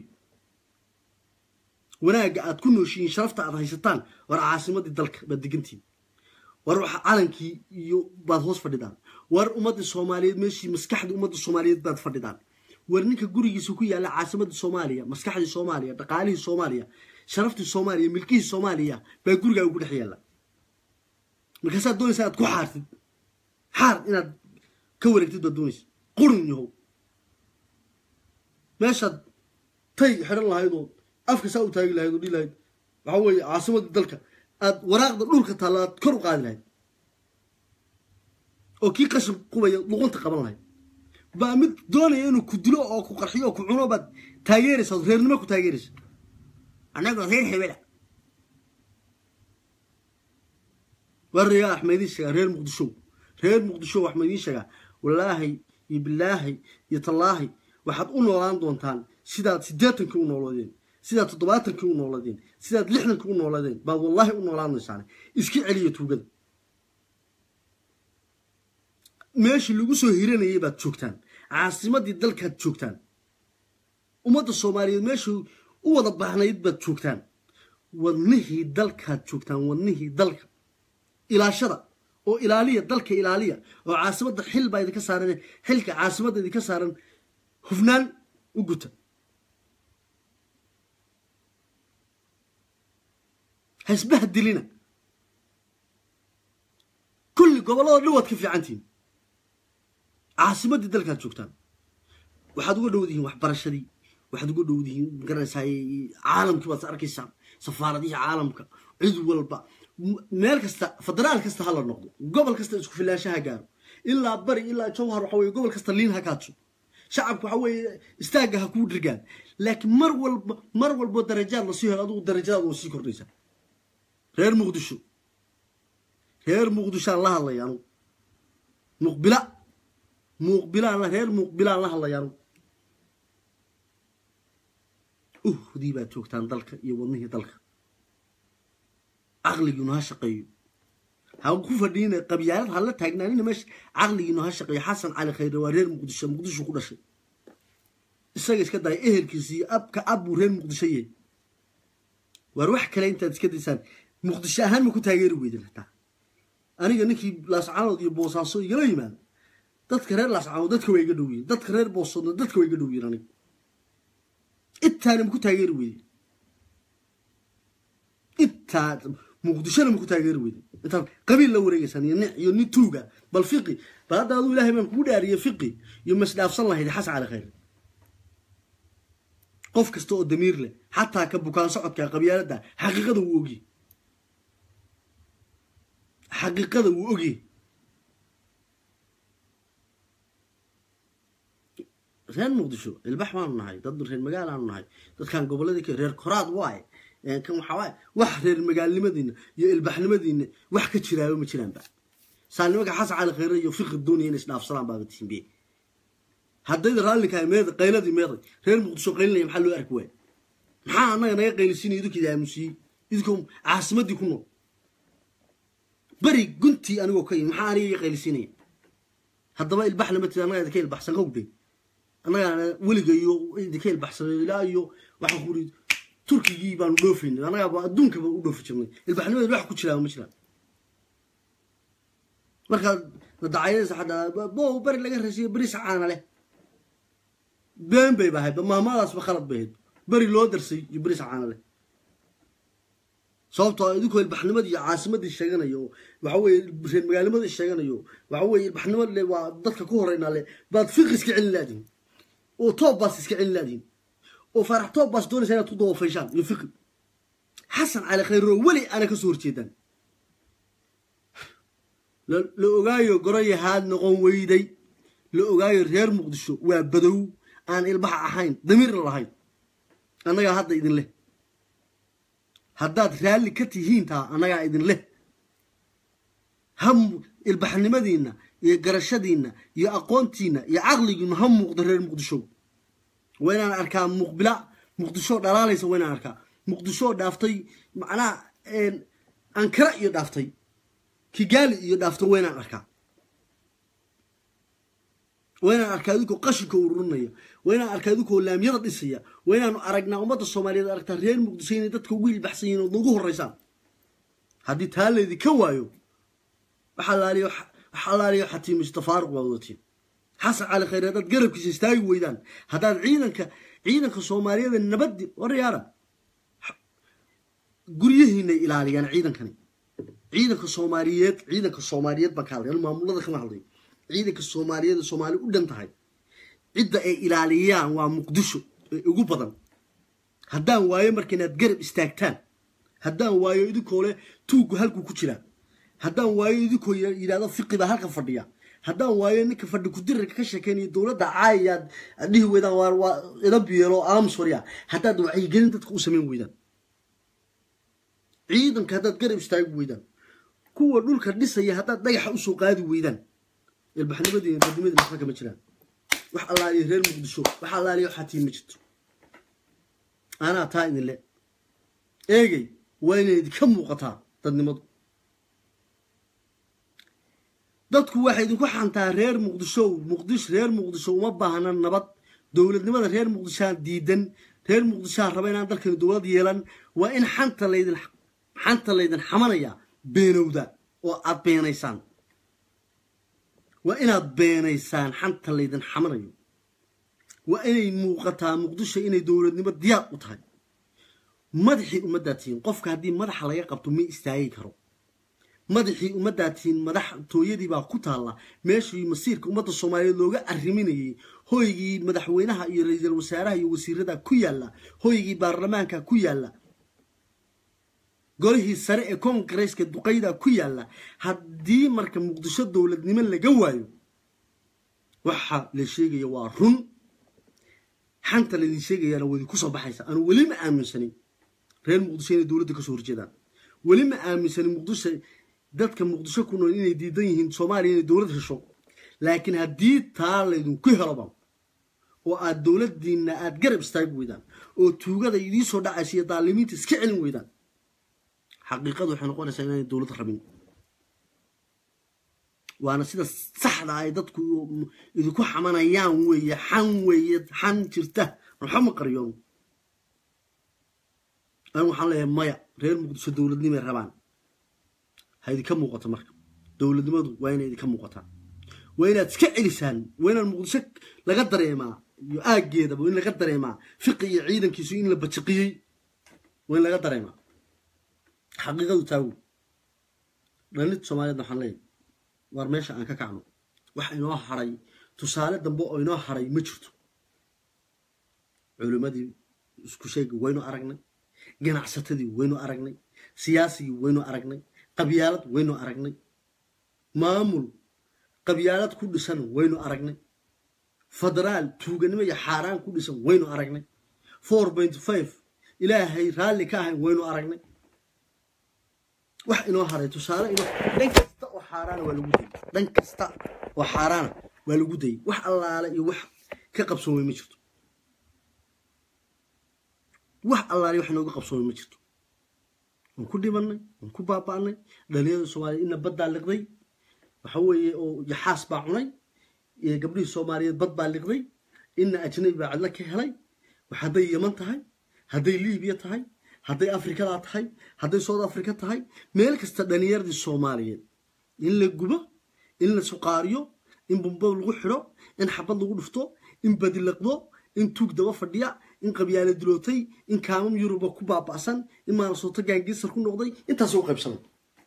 wanaaga aad ku nooshiin sharafta aad haysataan war caasimadii dalka bad digantiin war waxa calankii iyo baad hoos fadhidaan war ummadda Soomaaliyeed meeshii maskaxda ummadda Soomaaliyeed baad fadhidaan war ninka gurigiisa ku yaala caasimadda Soomaaliya maskaxda Soomaaliya dhaqaalihi Soomaaliya sharafta Soomaaliya milkihi Soomaaliya baa guriga ugu dhaxyeela markaasaad doonaysa inaad ku xaartid xaar inaad ka wareegtid baad doonaysa qurun yahow meeshaad tay xidhan lahayd oo afka saa u taagi lahayd oo dhihi lahayd waxaa weeye caasimadda dalka aad waraaqda dhulka taalla aad kor u qaadi lahayd oo kii qashin qubaya luqunta qaban lahayd baa mid doonaya inuu ku dilo oo ku qarxiyo oo ku cuno baad taageeraysa ood reernimo ku taageeraysa annagoo reer hebela warriyaa axmediin sheegaa reer muqdisho reer muqdisho axmediin sheegaa wallaahi iyo bilaahi iyo tallaahi waxaad u noolaan doontaan sidaad siddeetankii u noolaadeen sidaad toddobaatankii u noolaadeen sidaad lixdankii u noolaadeen baad wallaahi u noolaanaysaane iska celiya tuugada meeshii lagu soo hiranayay baad joogtaan caasimaddii dalkaad joogtaan ummadda soomaaliyeed meeshii u wada baahnayd baad joogtaan wadnihii dalkaad joogtaan wadnihii dalka ilaashada oo ilaaliya dalka ilaaliya oo caasimadda xil baa idinka saaran xilka caasimadda idinka saaran hufnaan u guta hasbaha dilina kulli gobollada dhan waad ka fiicantihiin caasimaddii dalkaad joogtaan waxaad uga dhowdihiin waxbarashadii waxaad uga dhowdihiin garanaysaa caalamkii baad arkaysaa safaaradihii caalamka cid walba meel kasta federaal kasta ha la noqdo gobol kasta isku filaanshaha gaaro ilaa bari ilaa jawhar waxa weeye gobol kasta liin ha kaadso shacabku waxa weeye istaagga ha kuu dhirgaan laakiin mar walba mar walbo darajaad la sii helo adigu darajaad oo sii kordhaysaa reer muqdisho reer muqdishaan la hadlaya anugu muqbila muqbilaan reer muqbilaan la hadlaya anugu uhdii baad joogtaan dalka iyo wadnihii dalka caqligiinu ha shaqeeyo ha ku fadhiina qabyaalad ha la taagnaanina meesha caqligiinu ha shaqeeyo xasan cali khayre waa reer muqdisho muqdisho ku dhashay isaga iska day ehelkiisii abka abu reer muqdisho yahay war wax kale intaad iska daysaan muqdisho ahaan ma ku taageeri weydin hataa aniga ninkii laascaanood iyo boosaaso igala yimaado dadka reer laascaanood dadka way iga dhow yihiin dadka reer boosoodna dadka way iga dhow yihiin aniga intaana ma ku taageeri weydin intaa muqdishona ma ku taageeri weydin intaad qabiil la wareegaysaan iyo nic iyo nin tuuga bal fiqi bal hadda aduu ilaahay baan kugu dhaariyey fiqi iyo masdhaafsan lahayd xasan cali khayre qof kasta oo damiir leh xataa ka bukaan socodka qabyaaladda xaqiiqada wuu ogi xaqiiqada wuu ogi reer muqdisho ilbax baanu nahay dad reer magaal aanu nahay dadkan gobolladii reer koraad waaye kan waxaa waaye wax reer magaalnimadiina iyo ilbaxnimadiina wax ka jiraayo ma jiraanba saalnimanka xasan cali khayre iyo fiqi doonaya inay isdhaafsadaan baaba tiimbiye haddayda raallinkahay meeda qayladii meeday reer muqdisho qaylinaya maxaa loo arki waaya maxaa annaga naga qaylisinaya idinku idaamusiyey idinkoo caasimaddii ku nool beri guntii anigoo ka yimi maxaa aniga iga qaylisinaya haddaba ilbax lama tida annaga idinka ilbaxsan howdhe annagaana weliga iyo idinka ilbaxsanay ilaa iyo waxaan ku uri turkigii baanu dhoofaynay annagaaba adduunkaba u dhoofi jirnay ilbaxnimadeed wax ku jiraa ma jiraan markaad nadacayadaysa xataa bow beri laga rashiyo beri sacaana leh been bay bahayd maamadaasba khalad bay ahayd beri loo darsay iyo beri sacaana leh sababtoo idinkoo ilbaxnimadii iyo caasimadii sheeganayo waxa weeye reer magaalnimadii sheeganayo waxa weeye ilbaxnimad le waa dadka ku horeynaa le baad fiqi iska celin laadihin oo toob baas iska celin laadihin oo faarax toob baas doonaysa inaad ku dawafayshaan iyo fiqi xasan cali khayre weli ana ka soo horjeedaan la ogaayo goroyahaad noqon weyday la ogaayo reer muqdisho waa badow aan ilbax ahayn damiirna lahayn annagaa hadda idin leh haddaad raalli ka tihiin taa annagaa idin leh ham ilbaxnimadiinna iyo garashadiinna iyo aqoontiinna iyo caqligiinna ha muuqdo reer muqdisho waa inaan arkaa muqbila muqdisho dhalaalaysa waa inaan arkaa muqdisho dhaaftay macnaha ankara iyo dhaaftay kigaali iyo dhaafto waa inaan arkaa waa inaan arkaa idinkoo qashinka ururinaya waa inaan arkaa idinkoo laamyada dhisaya waa inaanu aragnaa ummadda soomaaliyeed aragtaa reer muqdisho inay dadka ugu ilbaxsan yihin ood ugu horreysaan haddii taa laydi ka waayo waxalaaliyo waxalaaliyo xatii mustafaaruq waa wadatiin xasan cali khayre haddaad garabkiisa istaagi weydaan haddaad ciidanka ciidanka soomaaliyeed nabaddi waryaara guryihiinay ilaaliyaan ciidankani ciidanka Soomaaliyeed ciidanka Soomaaliyeed ba ka hadlay maamulada kama hadlay ciidanka Soomaaliyeed Soomaali u dhan tahay cidda ay ilaaliyaan waa Muqdisho ugu badan haddaan waayo markinaad garab istaagtaan haddaan waayo idinkoo leh tuugu halku ku jira haddaan waayo idinkoo yiraahdo fiqi ba halka fadhiya haddaan waayo ninka fadhi ku dirka ka sheekeynay dawladda caayad adii weedaan waa ila biyeelo aam Suuriya haddaad wacyi gelin dadka u sameyn weedaan ciidanka haddaad garab istaag weedaan kuwa dhulka dhisaya haddaad dhagax u soo qaadi weedaan ilbaxnimadii qadimada maxaa kama jiraan wax Allah iyo reer Muqdisho wax Allah iyo xatii ma jirto ana taa idin le eegay waynayd ka muuqataa dadnimadu dadku waxay idinku xantaa reer Muqdisho Muqdisho reer Muqdisho uma baahna nabad dawladnimada reer Muqdisho diidan reer Muqdisho raba inaan dalkan dawlad yeelan waa in xanta leedin xanta leedin xamanaya beenowda oo aad beenaysaan waa inaad beenaysaan xanta leedin xamanayo waa inay muuqataa Muqdisho inay dawladnimo diyaar u tahay madaxii ummadaatiin qofka hadii madaxa laga qabto ma istaagi karo madaxii ummadaatiin madax tooyadii baa ku taala meeshii masiirka ummadda Soomaaliyeed looga arriminayay hoygii madaxweynaha iyo ra'iisul wasaaraha iyo wasiirada ku yaala hoygii baarlamaanka ku yaala golihii sare ee Congress-ka duqeyda ku yaala hadii marka Muqdisho dawladnimo laga waayo waxa la sheegayo waa run xanta la sheegayana way ku soo baxaysa aan wali ma aaminsanin reer Muqdisho inay dawladda ka soo horjeedaan wali ma aaminsanin Muqdisho dadka Muqdisho ku nool inay diidan yihiin Soomaaliya inay dawlad hesho laakiin hadii taa la idin ku helaba oo aad dawladdiina aad garab istaag weydaan oo tuugada idin soo dhacaysiyo daalimiinta iska celin weydaan xaqiiqadu waxay noqonaysaa inay dawlad rabin waana sida saxda ah dadku idinku xamanayaan weeye xan weeye xan jirta waxma qariyoon aan waxaan leeyahay maya reer Muqdisho dawladnimo rabaan haydi ka muuqato marka dawladnimadu waa inay idin ka muuqataa waa inaad iska celisaan waa inaad Muqdisho laga dareemaa iyo aageedaba in laga dareemaa fiqi iyo ciidankiisu in la bajaqiyay waa in laga dareemaa xaqiiqadu taagu dhalid Soomaaliyeed waxaan leeyahay war meesha aan ka kacno wax inoo haray tusaale dambe oo inoo haray ma jirto culimadii isku sheeg waynu aragnay ganacsatadii waynu aragnay siyaasigii waynu aragnay qabyaalad waynu aragnay maamul qabyaalad ku dhisan waynu aragnay federaal tuuganimo iyo xaaraan ku dhisan waynu aragnay four point five ilaahay raali ka ahayn waynu aragnay wax inoo haray tusaale inoo dhan kasta oo xaaraan waa lagu day dhan kasta oo xaaraan waa lagu day wax allaale iyo wax ka qabsoomay ma jirto wax allaale wax nooga qabsoomay ma jirto aan ku dhibanay aan ku baabaanay dhalinyarada Soomaaliyeed in badda liqday waxa weeye oo jaxaas baa cunay ee gabdhihii Soomaaliyeed bad baa liqday in ajnabi baa cadla ka helay waxa haday Yemen tahay haday Liibiya tahay haday Afrikada tahay haday South Africa tahay meel kasta dhalinyarada Soomaaliyeed in la gubo in la suqaariyo in bombo lagu xiro in xabad lagu dhufto in badi liqdo in tuug daba fadhiya in qabyaalad dilootay in kaamam Yuruba ku baabaasan in ma soo tagaangiisar ku noqday intaas oo qaybsanay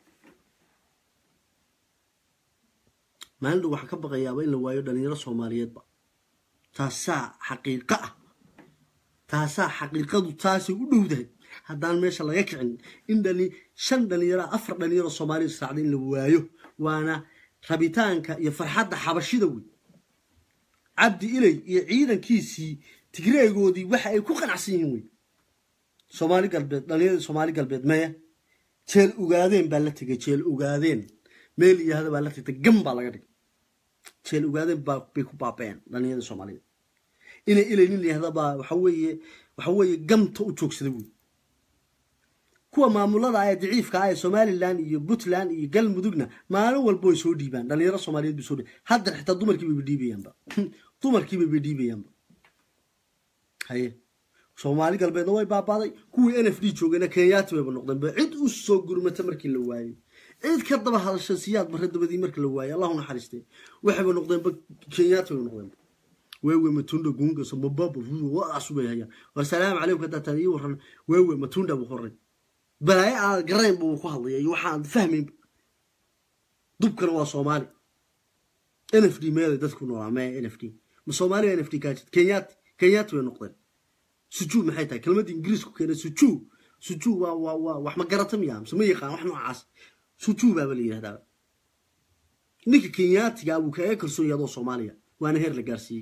maalin waxa ka baqayaa in la waayo dhalinyaro Soomaaliyeed ba taasa xaqiiqo ah taasa xaqiiqadu taasi u dhowdahay haddaan meesha laga kicin in dhali shan dhalinyaro afar dhalinyaro Soomaaliyeed saacad in la waayo waana rabitaanka iyo farxadda xabashida weey abdi ilay iyo ciidankiisii tigreegoodii waxa ay ku qanacsan yihiin weey Soomaali galbeed dhalinyarada Soomaali galbeed maya jeel ugaadeen baa la tagay jeel ugaadeen meel iyo hada baa la tagay gamba laga dhigay jeel ugaadeen baa bay ku baabeen dhalinyarada Soomaaliyeed inay ilay nin leeyahay baa waxa weeye waxa weeye gamta u joogsaday weey kuwa maamulada ay daciifka ah Somaliland iyo Puntland iyo Galmudugna maalin walba way soo dhiibaan dhalinyaro Soomaaliyeed bi soo dhiibaan hadda xitaa dumarkii bay dhiibayaan dumarkii bay dhiibayaan haye Soomaali galbeedna way baabaaday kuwii N F D joogana Kenyaati bay noqdeen ba cid u soo gurmata markii la waayay cid ka daba hadashay siyaad baradabadii markii la waayay Allahu naxariistay waxay ba noqdeen ba Kenyaati bay noqdeen wewe matunda gunga sababa waa asubay haya wa salaam alaykum ka taariikh waran wewe matunda bu qoray بلاي على قرين بوقوها الله يوحنا فهمي دبكنا وصومالي إن إف دي ماذا تذكرون عما إن إف دي مصومالي إن إف دي كانت كينيات كينيات وين نقطة سجود محيطها كلمة إنجليز كنا سجود سجود و و و وإحنا قرطم يام سمية خان وإحنا عاص سجود بابلي هذا نيك كينيات جابوا كأكل سوريا دو صوماليا وأنا هير لجارسي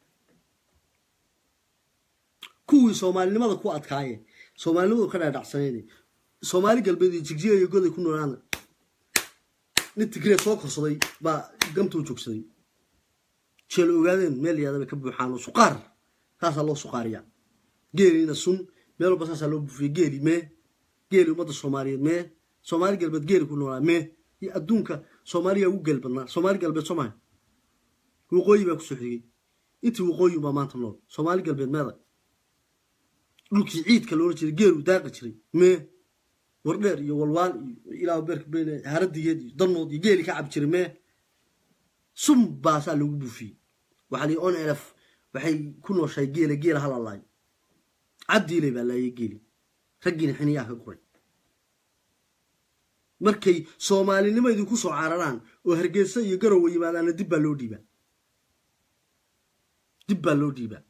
كوي صومالي لماذا كوا أتكاية صومالي لماذا كنا دعسانين صومالي قلبي تجيه يقول يكونوا أنا نتكلم سوق صدي با قمتوا جوكسدي شلو قادين مالي هذا بكبو حانو سقار هذا الله سقاريا جيلي نسون مالو بس هسلو في جيلي ما جيلي ومضى الصومالي ما صومالي قلبت جيلي كلنا ما يأدونك صوماليا وقلبنا صومالي قلبت صومالي وقوي بكسوحي أنت وقوي ما ما تملون صومالي قلبت ماذا لوك عيد كلورة جيلي وداقة جيلي ما وردر يوالوان إلى برك بين هردي يدي ضمنوا يجيلي كعب جرمه سم باسا لوجو فيه وحلي أون ألف وحي كنا شيء جيلي جيلي هلا الله عبدي لي بلا يجيلي رجينا حنياه قري مركي صومالي لما يدو كوسو عرران وهرجيسا يقروا ويبادان دبا لو ديبا دبا لو ديبا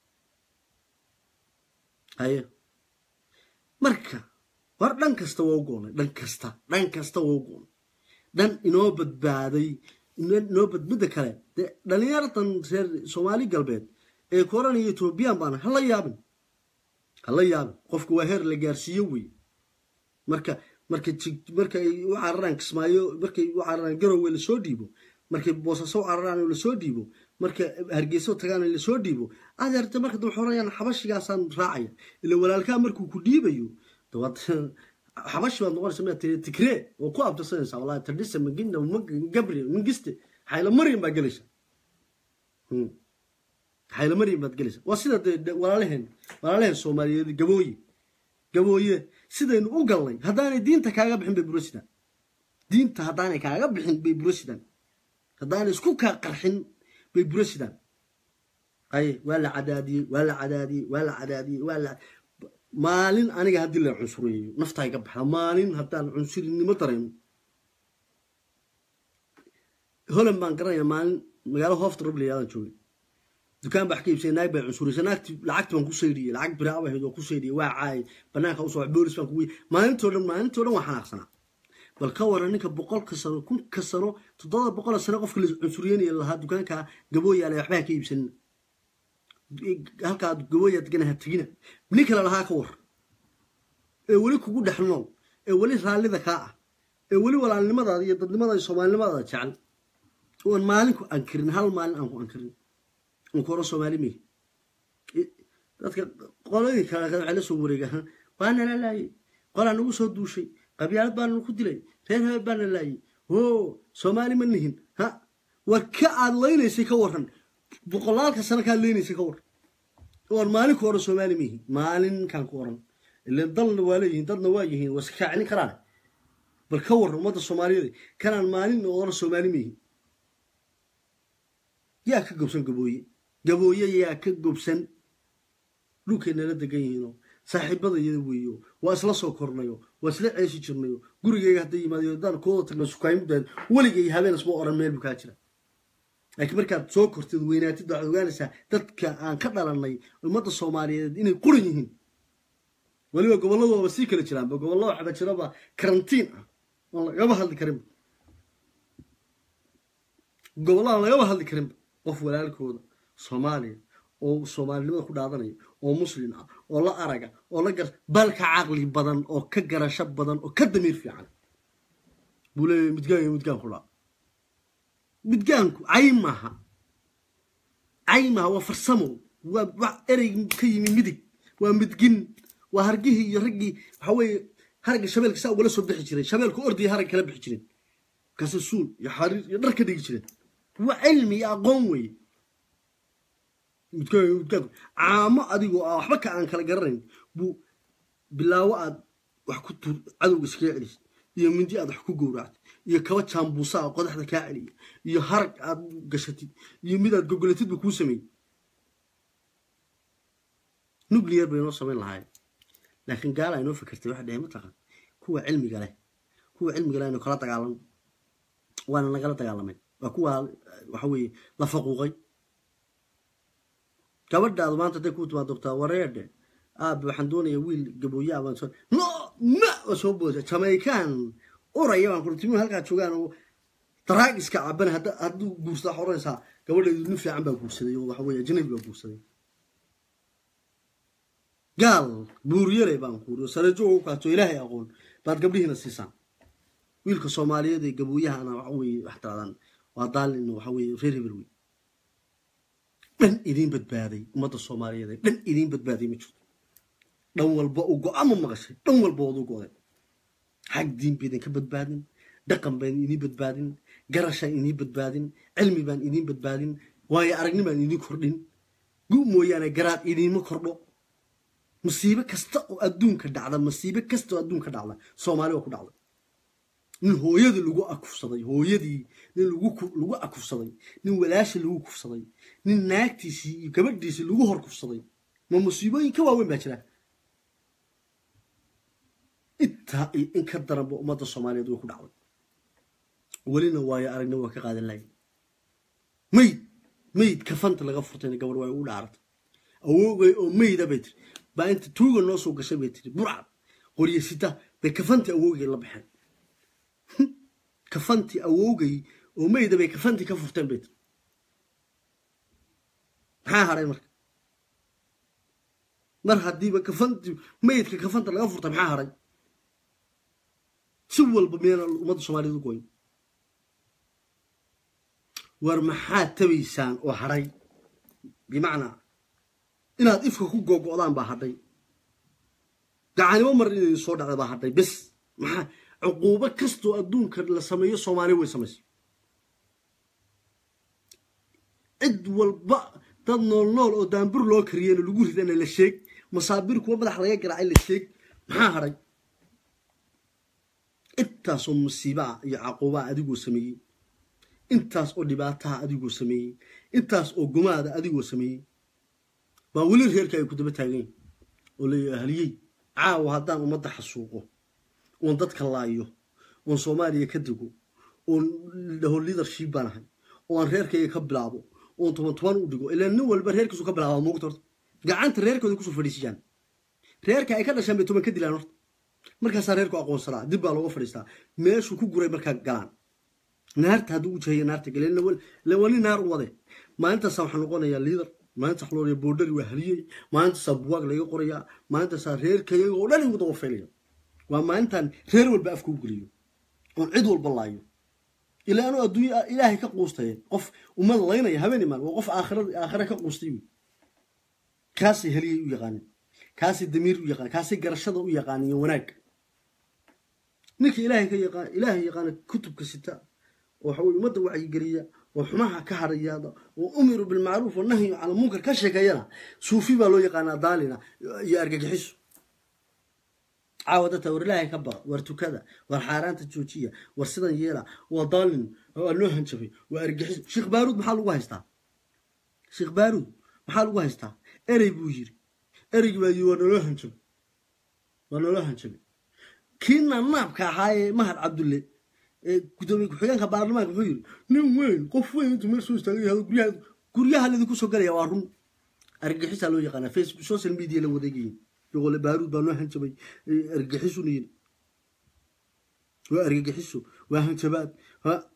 هاي مركا war dhan kasta waa u goonay dhan kasta dhan kasta waa u goonay dhan inoo badbaaday inoo badbada kale dhalinyaratan reer Soomaali galbeed ee koranaya Ethiopian baan hala yaabin hala yaabin qofku waa heer la gaarsiiyo way marka marka marka u cararaan kismaayo markay u cararaan garowe la soo dhiibo markay boosaso cararaan la soo dhiibo marka hargeyso tagaan la soo dhiibo adeerta marka dad xorayaan xabashigaasan raacaya ila walaalka markuu ku dhiibayo دوات حبش ما نقول سمعت تكري وقوة بتصير والله تردس من جنة ومن قبري من قستي حيل مريم بجلسة هم حيل مريم بتجلسة وسيدة ولا لهن ولا لهن سومالي جبوي جبوي سيدة إنه أقلي هذاني دين تكاجب حين ببروسنا دين تهذاني كاجب حين ببروسنا هذاني سكوك قرحين ببروسنا أي ولا عدادي ولا عدادي ولا عدادي ولا مالين أنا قاعد أدل العنصرية نفتح يقبحها مالين هذا العنصري إني مطرين هلا ما نقرأ مالين مقالة هافت ربلي هذا شوي دكان بحكي بسي نايب العنصري سناكت لعقت من كوسيري لعقت براوة هدو كوسيري واعي بناك أوصل بورس من كوي مالين تولم مالين تولم وحنا أحسنا بالكور إنك بقول كسروا كل كسروا تضاد بقول السنة قف كل العنصريين اللي هاد دكان كجبوي على يحبها كي بسن halka gabooyad ganaha tigina ninka la lahaa ka war ee wali kugu dhaxno ee wali raalida ka ah ee wali walaalnimada iyo dadnimada Soomaalinimada jecel oo maalin ku ankirin hal maalin aan ku ankirin oo koro Soomaali mi dadka qolada kala kala soo wareegahan waana la laayay qolaan ugu soo duushay qabyaalad baan ku dilay reer hebel baan la laayay oo Soomaali ma nihin ha war ka aad leeynaysi ka waran boqolaalka sano ka leeynaysa ka war oo maalin ku hor Soomaali mihi maalin kan ku oran ilaa dal walaayeen dadna waa yihiin waskacni karaan bal ka war umada Soomaaliyeed kanaan maalin oo hor Soomaali mihi yaa ka gobsan gabooye gabooye yaa ka gobsan dhulkeena la degan yihiin saaxiibadayada weeyo waa isla soo kornayo waa isla ceeshi jirnayo gurigeyga hadii yimaado dad kooda tagna sukaymudaan waligay habeen isma oran meel buu ka jira laakiin markaad soo kortid weynaatid waxaad ogaanaysaa dadka aan ka dhalanay ummadda Soomaaliyeed inay quran yihiin waliba gobolladooda sii kala jiraan gobollo waxa jiraba karantiin ah oo laga hadli karin gobollada laga hadli karin qof walaalkooda Soomaaliya oo Soomaalinimada ku dhaadanaya oo muslim ah oo la araga oo la gar balka aqli badan oo ka garasho badan oo ka damiir fiican buulay midgaan midgaan kula midgaanku aymaha aymaha waa farsamo waa erey ka yimi midig waa midgin waa hargihi iyo ragii waxa way harga shabeelka saa wala soo bixi jiray shabeelku ordi harag kala bixi jiray kasasuul iyo xariir iyo dhar ka dhigi jiray waa cilmi aqoon way midgaan midgaan caamo adigoo ah waxba ka aan kala garanayn buu bilaawo aad wax ku tur cadowga iska celis iyo mindi aad wax ku gowractay iyo kaba jambuusa qodaxda ka celiya iyo harag aad gashatid iyo mid aad gogolatid ku sameey nuclear bay noo sameyn lahayd laakiin gaal ay noo fikirtay wax dheema taqaan kuwa cilmiga leh kuwa cilmiga leh inuu kala dagaalamo waana nagala dagaalamay waa kuwa waxa weeye la faquuqay gabadhaadu maanta day ku timaad doctor wareede aab waxaan doonayaa wiil gabooyaa baan soo no ma soo booda Jamaican oraya baan ku timi halka joogaan oo taraag iska caban hada haduu guursa xoreysa gabadheedu nin fiican baa guursaday oo waxa weeye ajnabi baa guursaday gaal buuriyay baan ku sare joogo ka to ilaahay aqoon baad gabdhihiina siisaan wiilka Soomaaliyeed ee gabooyahana waxa weeye wax taadan waa daalin waxa weeye reer hebel dhan idin badbaaday umada Soomaaliyeed dhan idin badbaaday ma jirto dhan walba uu go'aamo maqashay dhan walba uu go'day xaq diin bidin ka badbaadin dhaqan baan idin badbaadin garasha idin badbaadin cilmi baan idin badbaadin waayo aragnimo baan idin kordhin guu mooyaane garaad idin ma kordho musiibo kasta oo adduunka dhacda musiibo kasta oo adduunka dhacda Soomaali waa ku dhacday nin hooyadii lagu akufsaday hooyadii nin lagu lagu akufsaday nin walaashi lagu kufsaday nin naagtiisii iyo gabadhiisii lagu hor kufsaday ma musiibooyin ka waaweyn baa jira inta in ka daranba umada Soomaaliyeed way ku dhacday walina waayo aragnimo waa ka qaadan lahayn mayd mayd kafanta laga furtay gabar way u dhaaratay awoogay oo mayda bay tiri baa inta tuuga noo soo gashay bay tiri burcad qoriyasita bay kafanta awoogay la baxay kafanti awoogay oo mayda bay kafanti ka furteen bay tiri ha haray marka mar hadiiba kafanti maydka kafanta laga furtay maxaa haray si walba meel umada Soomaaliyeed gooyn war maxaa tabaysaan oo haray bimaana inaad ifka ku gogoodaan baa haday gacanimo mar inay soo dhacday baa haday bas maxaa cuquubo kasto adduunka la sameeyo Soomaali way sameeyay cid walba dad nool nool oo daanbur loo kariyay lagu ridana la sheeg masaabir kuwa madax laga garaacay la sheeg maxaa haray intaas oo musiiba iyo caquuba adigu sameeyay intaas oo dhibaato adigu sameeyay intaas oo gumaada adigu sameeyay ba wali reerka ay ku daba taageen oo leeyahay caaw hadaan umada xasuuqo oo dadka laayo oo Soomaaliya ka digo oo dhaho leadership banahay oo reerkayga ka bilaabo oo toban toban u dhigo ilaa nin walba reerkiisu ka bilaabo moogtor gacanta reerkooda ku soo fadhiisiyaan reerka ay ka dhashaan bay toban ka dilaan horta markaas reerku aqoonsanaa dib baa looga fadhiistaa meeshu ku guray marka galaan naarta haduu u jeeyo naarta galeen la wali naar wade maalinta sax waxaan noqonayaa leader maalinta xlooriya boodari waa haliyay maalinta sabwaag laga qorayaa maalinta sa reerkayga oo dhan ugu daba feelayo waa maalintan reer walba afku galiyo oo cid walba laayo ilaa aanu adduunyo ilaahay ka quustay qof umad laynaya habeen imaan waa qof aakhirada aakhira ka quustay kaasi haliyay u yaqaan kaasi damiir u yaqaan kaasi garashada u yaqaan iyo wanaag ninka ilaahay ka yaqaan ilaahay yaqaan kutubka sita oo waxa uu umada wacyi gariya oo xumaha ka harayada oo umiru bil ma'ruf wa nahyi 'anil munkar ka sheekayana suufi baa loo yaqaan daalina iyo argagixiso عاودة ورلاها كبر ورتكذا والحاران تجوجية ورصدا يلا وضالن ونوهن شفي وأرجح شيخ بارود محل وهستا شيخ بارود محل وهستا أري بوجري أري بيجي ونوهن شفي ونوهن شفي كنا نابك هاي مهر عبد الله كدومي كحيان كبار ما كحير نم وين قف وين أنتم مرسوس تاني هذا كريه كريه اللي ذكوا سكر يا وارون أرجح سالو يقنا فيسبوك سوشيال ميديا لو ذيجين يقول بارود بانو هنجبي ارجحسو نين وارجحسو وهنجبات ها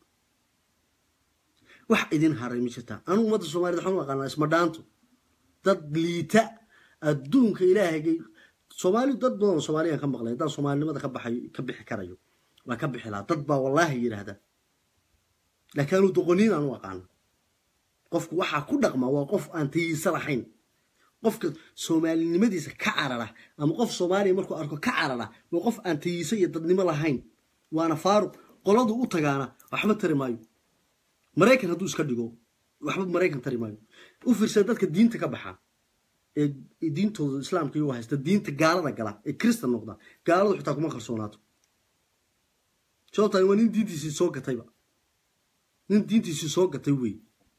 wax idin haray ma jirta anu umada Soomaaliyeed waxaan u aqaanaa isma dhaanto dad liita adduunka Ilaahay Soomaalidu dad badan Soomaaliya ka maqlay dad Soomaalinimada ka baxay ka bixi karayo waa ka bixi lahaa dad baa wallahi yiraahda laakiin uu doqoniin aan u aqaan qofku waxa ku dhaqma waa qof aan tiisa lahayn qofka Soomaalinimadiisa ka carara ama qof Soomaali markuu arko ka carara waa qof aan tiisa iyo dadnimo lahayn waana faaruq qoladu u tagaana waxba tari maayo Mareykan haduu iska dhigo waxba Mareykan tari maayo u fiirsad dadka diinta ka baxa ee diintooda islaamka iyo haysta diinta gaalada gala ee kristan noqda gaaladu xitaa kuma qarsoonaato joogtay nin diintiisa soo gatayba nin diintiisa soo gatay way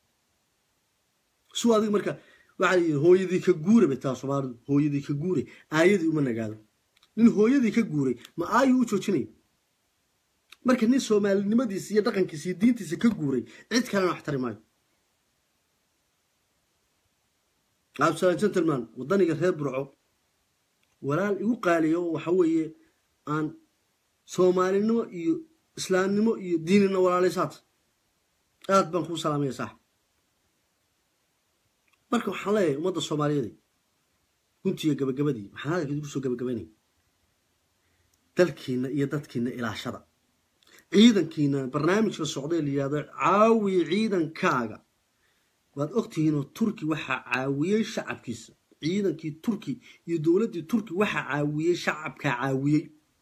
soo adig marka waxay hooyadii ka guuray baa Soomaalidu hooyadii ka guuray aayadii uma nagaado nin hooyadii ka guuray ma aayuu u joojinay marka nin Soomaalinimadiisa iyo dhaqankiisa iyo diintiisa ka guuray cid kale wax tari maayo absaan gentleman wadaniga reer Burco walaal igu qaaliyo waxa weeye aan Soomaalinimo iyo islaamnimo iyo diinina walaalaysaad aad baan ku salaamay sax marka waxaan leeyahay ummadda Soomaaliyeed kuntiga gabagabadii waxaan halka ku soo gabagabaynay dalkiina iyo dadkiina ilaashada ciidankiina barnaamijka socday liyaada caawi ciidankaaga waad ogtihiin oo Turki waxa caawiyay shacabkiisa ciidankii Turki iyo dawladda Turki waxa caawiyay shacabka caawiyay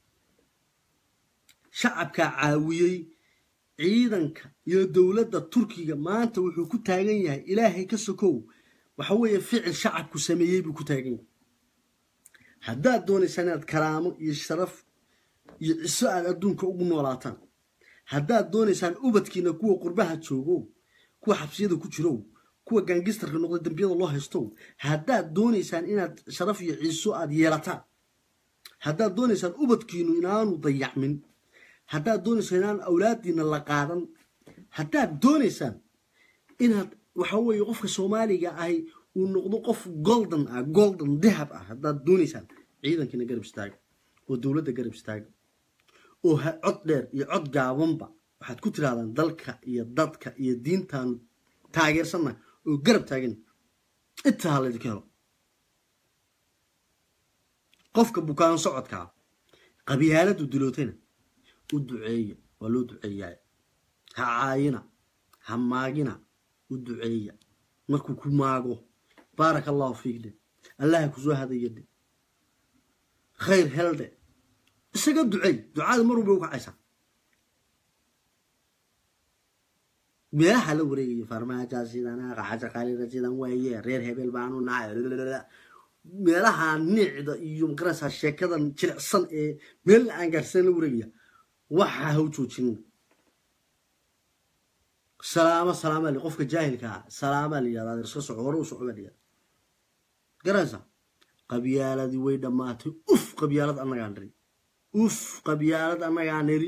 shacabka caawiyay ciidanka iyo dawladda Turkiga maanta wuxuu ku taagan yahay Ilaahay ka sokow waxa weeye ficil shacabku sameeyay buu ku taagan yahay haddaad doonaysaan inaad karaamo iyo sharaf iyo ciso aad adduunka ugu noolaataan haddaad doonaysaan ubadkiina kuwa qurbaha joogo kuwa xabsiyada ku jiro kuwa gangistarka noqday dambiyada loo haysto haddaad doonaysaan inaad sharaf iyo ciso aad yeelataan haddaad doonaysaan ubadkiinu inaanu dayacmin haddaad doonaysaan inaan awlaadiina la qaadan haddaad doonaysaan inaad waxa weeye qofka Soomaaliga ahi uu noqdo qof golden ah golden dahab ah haddaad doonaysaan ciidankiina garab istaaga oo dawladda garab istaaga oo cod dheer iyo cod gaabanba waxaad ku tiraadaan dalka iyo dadka iyo diintan taageersana oo garab taagan inta la dikaro qofka bukaan socodka qabyaaladu dilootayna u duceeya waa loo duceeyaa ha caayina ha maagina u duceeya markuu ku maago barakallahu fiik allah ku soo hadayade khayr helde isaga duceey ducada mar walba u kacaysa meelaha la wareegay farmaajo sidana qaxaja qaalina sidan waaye reer hebel baanu nahay meelaha nicda iyo qarasa sheekadan jilicsan ee meel aan gaarsan la wareegaya waxa uu joojin salaama salaama li qofka jaahilka salaama li yaraad iska socoro u socodaya garansa qabyaaladi way dhamaatay uf qabyaalad anaga andri uf qabyaalad anaga niri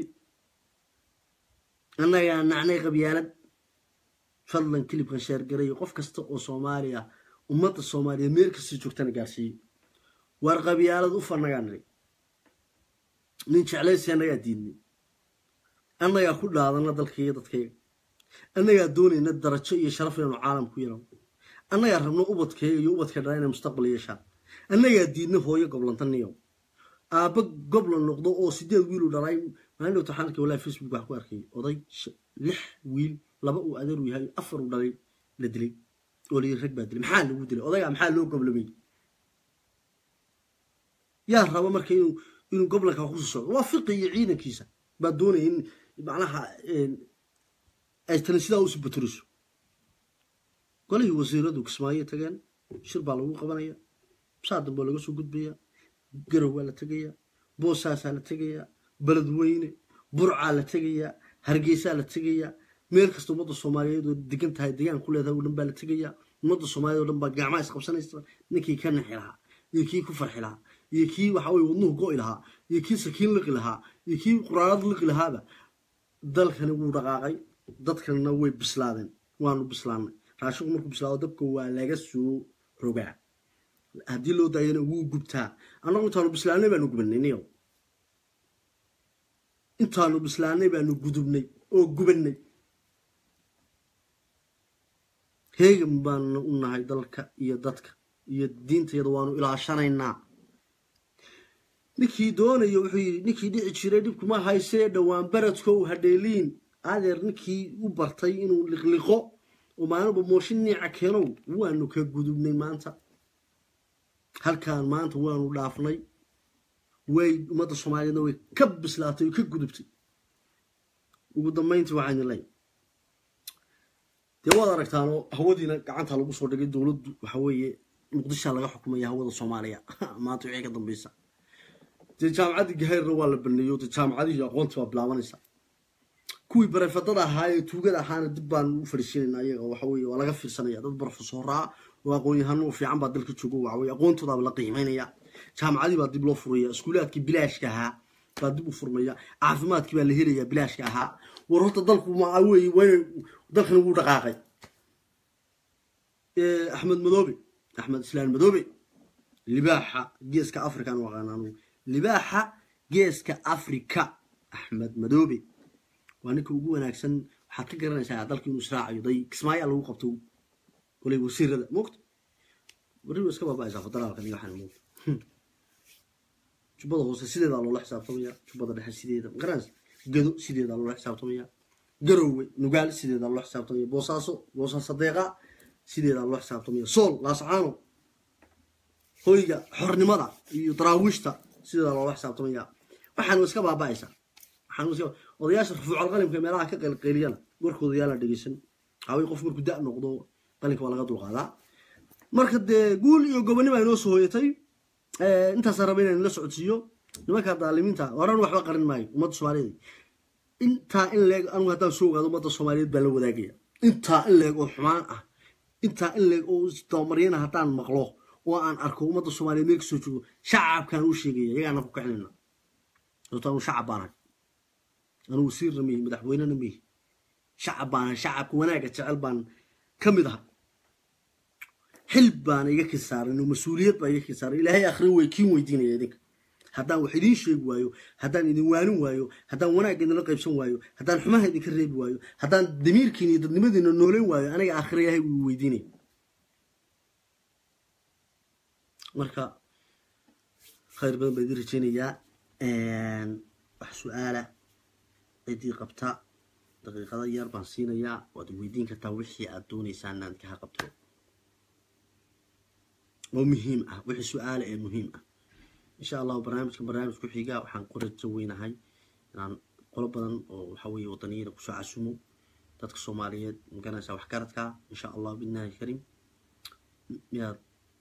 anaga nacnay qabyaalad fadlan kilibka sheer garay qof kasta oo Soomaaliya ummadda Soomaaliya meel kasta joogtana gaarsiin war qabyaalad uf anaga niri nin jeclaysi anaga diinay anaga ku dhaadana dalkayga dadkayga anaga doonayna darajo iyo sharaf inuu caalam ku yeelo anaga rabno ubadkayga iyo ubadka dhalana mustaqbal yeesha anaga diidna hooyo goblantaniyo aaba goblan noqdo oo sideed wiil u dhalay maalinta taxanka wala Facebook wax ku arkay oday lix wiil laba uu adeer u yahay afar u dhalay la dilay oo li rag baa dilay maxaa lagu dilay odayga maxaa loo goblamay yaa raba markay inuu inuu goblanka ku soo socdo waa fiqiga ciidankiisa ba doonayeen macnaha ay tanasida u sibturiso qolay wasiiradu Kismaayo tagaan shir baa lagu qabanaya saad baa laga soo gudbaya garow la tagaya boosaas la tagaya baladweyne burca la tagaya hargeysa la tagaya meel kasta ummadda Soomaaliyeed oo degan tahay deegaan ku leedahay dhan baa la tagaya ummadda Soomaaliyeed oo dhan baa gacmaha is qabsanaysa ninkii ka naxilaha iyo kii ku farxilaha iyo kii waxa way wadnuhu go'ay lahaa iyo kii sakiin liqi lahaa iyo kii quraarad liqi lahaaba dalkani wuu dhaqaaqay dadkana way bislaadeen waanu bislaanay raashigu markuu bislaado dabka waa laga soo rogaa haddii loo daayana wuu gubtaa anagu intaanu bislaanay baanu gubannay intaanu bislaanay baanu gudubnay oo gubannay heegan baanu u nahay dalka iyo dadka iyo diintayada waanu ilaashanaynaa ninkii doonayo wuxuu yiri ninkii dhici jiray dhibku ma haysee dhawaan baradko u hadheeliin adeer ninkii u bartay inuu liqliqo oo maalinba mooshin nica keeno waanu ka gudubnay maanta halkaan maanta waanu dhaafnay way ummadda Soomaaliyeed way ka bislaatay ka gudubtay ugu dambeyntii waxaan ilay dee wada aragtaan hawadiina gacanta lagu soo dhigay dawladdu waxa weeye Muqdisho laga xukumayaa hawada Soomaaliya maanta wixii ka dambeeyay dee jaamacadda Gaheer waa la baneeyo dee jaamacadii aqoonta waa bilaabanaysa kuwii barafadada ahaa ee tuugada ahaana dib baan u fariisinayna ayaga waxa weeye waa laga fiirsanaya dad professor ah oo aqoon yahanno fiican baa dalka joogo waxa weeye aqoontooda la qiimeynaya jaamacadii baa dib loo furaya iskuulaadkii bilaashka ahaa baa dib u furmaya caafimaadkii baa la helayaa bilaashka ahaa war horta dalku ma weey way dalkan ugu dhaqaaqay ee Axmed Madoobe Axmed Islaan Madoobe libaaxa geeska Afrika aan waqaanaano libaaxa geeska Afrika Axmed Madoobe waa ninka ugu wanaagsan waxaad ka garanaysaa dalka inuu israaciyo day Kismaayo lagu qabto kulay wasiirada moogta wariyo iska baabaa federaalka iyo waxaan moogta jubada hoose sideeda loo xisaabtamaya jubada dhexe sideeda garanaysa gado sideeda loo xisaabtamaya garowe nugaal sideeda loo xisaabtamaya boosaaso boosaaso deeqa sideeda loo xisaabtamaya sool laascaano hoyga xornimada iyo daraawiishta sideeda loo xisaabtamaya waxaan iska baabaaysa waxaan iska odayaasha rufuucal qalimka meelaha ka qalqaliyana warkooda yaala dhageysan haway qof markuu daa noqdo qalinka waa laga dulqaadaa marka de guul iyo gobonimo ay noo soo hoyatay ee inta sarabeen in la socodsiyo nimanka daalimiinta waran waxba qarin maayo ummadda Soomaaliyeed inta in leeg anu hadaan soo gaado ummadda Soomaaliyeed baa la wadaagaya inta in leeg oo xumaan ah inta in leeg oo istoomariyana hadaan maqlo oo aan arko ummadda Soomaaliyeed meel soo joogo shacabkan uu sheegay iyagana ku kacinayna dadku shacab baan anu wasiir ramay madaxweyne namay shacab baan shacabku wanaaga jecel baan kamid ah حلبان يجيك السعر إنه مسؤولية بيجيك السعر إلى هي آخر ويكين ويدين يديك هذا وحدين شيء وايو هذا يدوانو وايو هذا وانا جدنا لقيب سو وايو هذا حماه يديك الريب وايو هذا دمير كيني دمدي إنه نولين وايو أنا آخر هي ويديني مركا خير بدن بدير تشيني يا إن سؤاله إدي قبطة دقيقة يربع سنة يا ودويدين كتاوحي أدوني سنة كها قبطة ومهم أه وحي سؤال مهم أه إن شاء الله برنامج برنامج كحيجا وحنقرر تسوينا هاي يعني قلب بدن وحوي وطنية كسوع سمو تدك الصومالية مكانها سوى حكارتك إن شاء الله بالله الكريم يا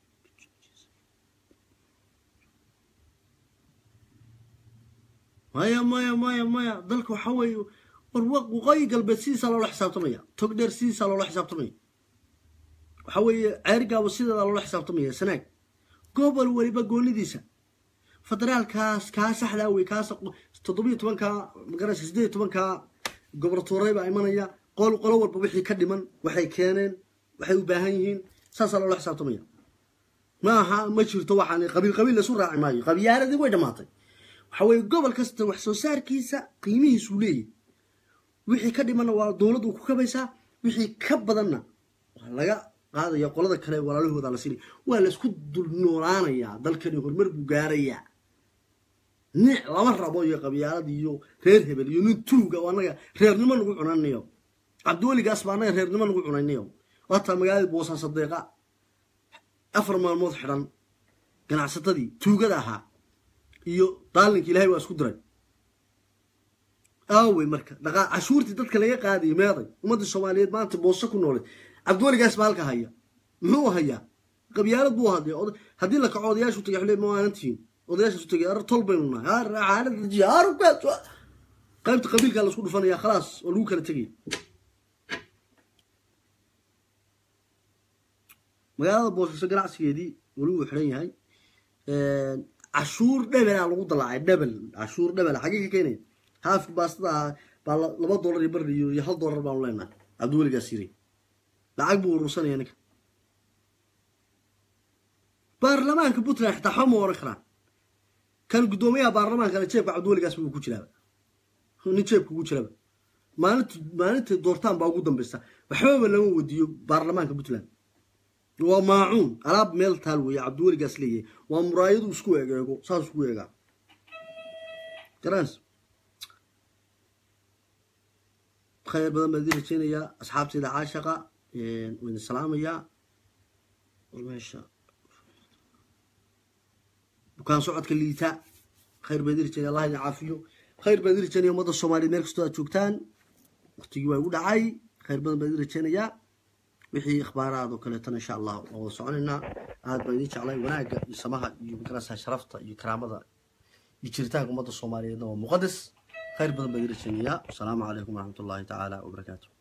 مايا مايا مايا مايا ضلك وحوي وروق وغي قلب سيسا لو حساب طمية تقدر سيسا لو حساب طمية وحوي عرقا وسيدة الله حساب طمية سناك قبل وليبا قولي ديسا فدرال كاس كاس حلاوي كاس تضبيط توانكا مقرش سديد توانكا قبل طوريبا ايمانيا قولوا قلوور بوحي كدمان وحي كانين وحي وباهيين ساسا الله حساب طمية ماها ما جرتو waxaan qabiil qabiil la soo raaci maayo qabiyaaradi way dhamaatay waxa way gobol kasta wax soo saarkiisa qiimihiisu leeyahay wixii ka dhiman waa dawladdu ku kabaysaa wixii ka badanna laga qaado ya qolada kale walaalahooda la siini waa la isku dul noolaanaya dalkani hormar buu gaaraya ni lama rabo iyo qabiyaarad iyo reer hebel iyo nin tuuga wanaga reernimo lagu cunanayo Cabdiwali gaas baana reernimo lagu cunanayo wata magaalada Boosaaso deeqa afar maalmood xiran ganacsatadii tuugada ahaa iyo daalinka Ilaahay waa isku diray aaway marka dhaqa cashuurtii dadka laga qaadiyo meeday ummadda Soomaaliyeed maanta booso ku noolay Cabdiwali gaas baalka haya muxuu haya qabyaalad buu haday hadii la kaco odayaashu tagay xilay ma aantiin odayaashu tagay ar tolbayna har xaalad jiyaar ku qaybta qabiilka la isku dhufanaya khalaas oo lagu kala tagay magaalada Boosaaso ganacsigeedii wuu xiran yahay ee cashuur dhabal lagu dalacay dhabal cashuur dhabal xagee ka keenay haaf baastada baa laba dollar iyo bar iyo hal dollar baan leenahay Cabdiwali gaas yiri lacag buu ruusanaya ninka baarlamaanka Puntland xitaa xamo wara karaan kan gudoomiyaha baarlamaanka la jeebka Cabdiwali gaas buu ku jiraa nin jeebka ku jiraa maalinta maalinta doortaan baa ugu dambaysa waxba lama wadiyo baarlamaanka Puntland waa maacuun alaab meel taal weey Cabdiwali gaas leeyahay waa muraayadu isku eegago saas isku eega تراس خير بدل ما ذي الشينية أصحابتي العاشقة وين السلامية والماشى وكان صعد كليتا خير بدل الشينية الله يعافيه خير بدل الشينية مدى الصومالي ميركس تو أتشوكتان وقتي يقول عاي خير بدل الشينية وحي إخبارات وكلتنا إن شاء الله وصعنا هذا بديش عليه وناقة يسمها يمكنها شرفته يكرامه يجرتاك مدى الصومالية مقدس خير بدل بدل الشينية والسلام عليكم ورحمة الله تعالى وبركاته.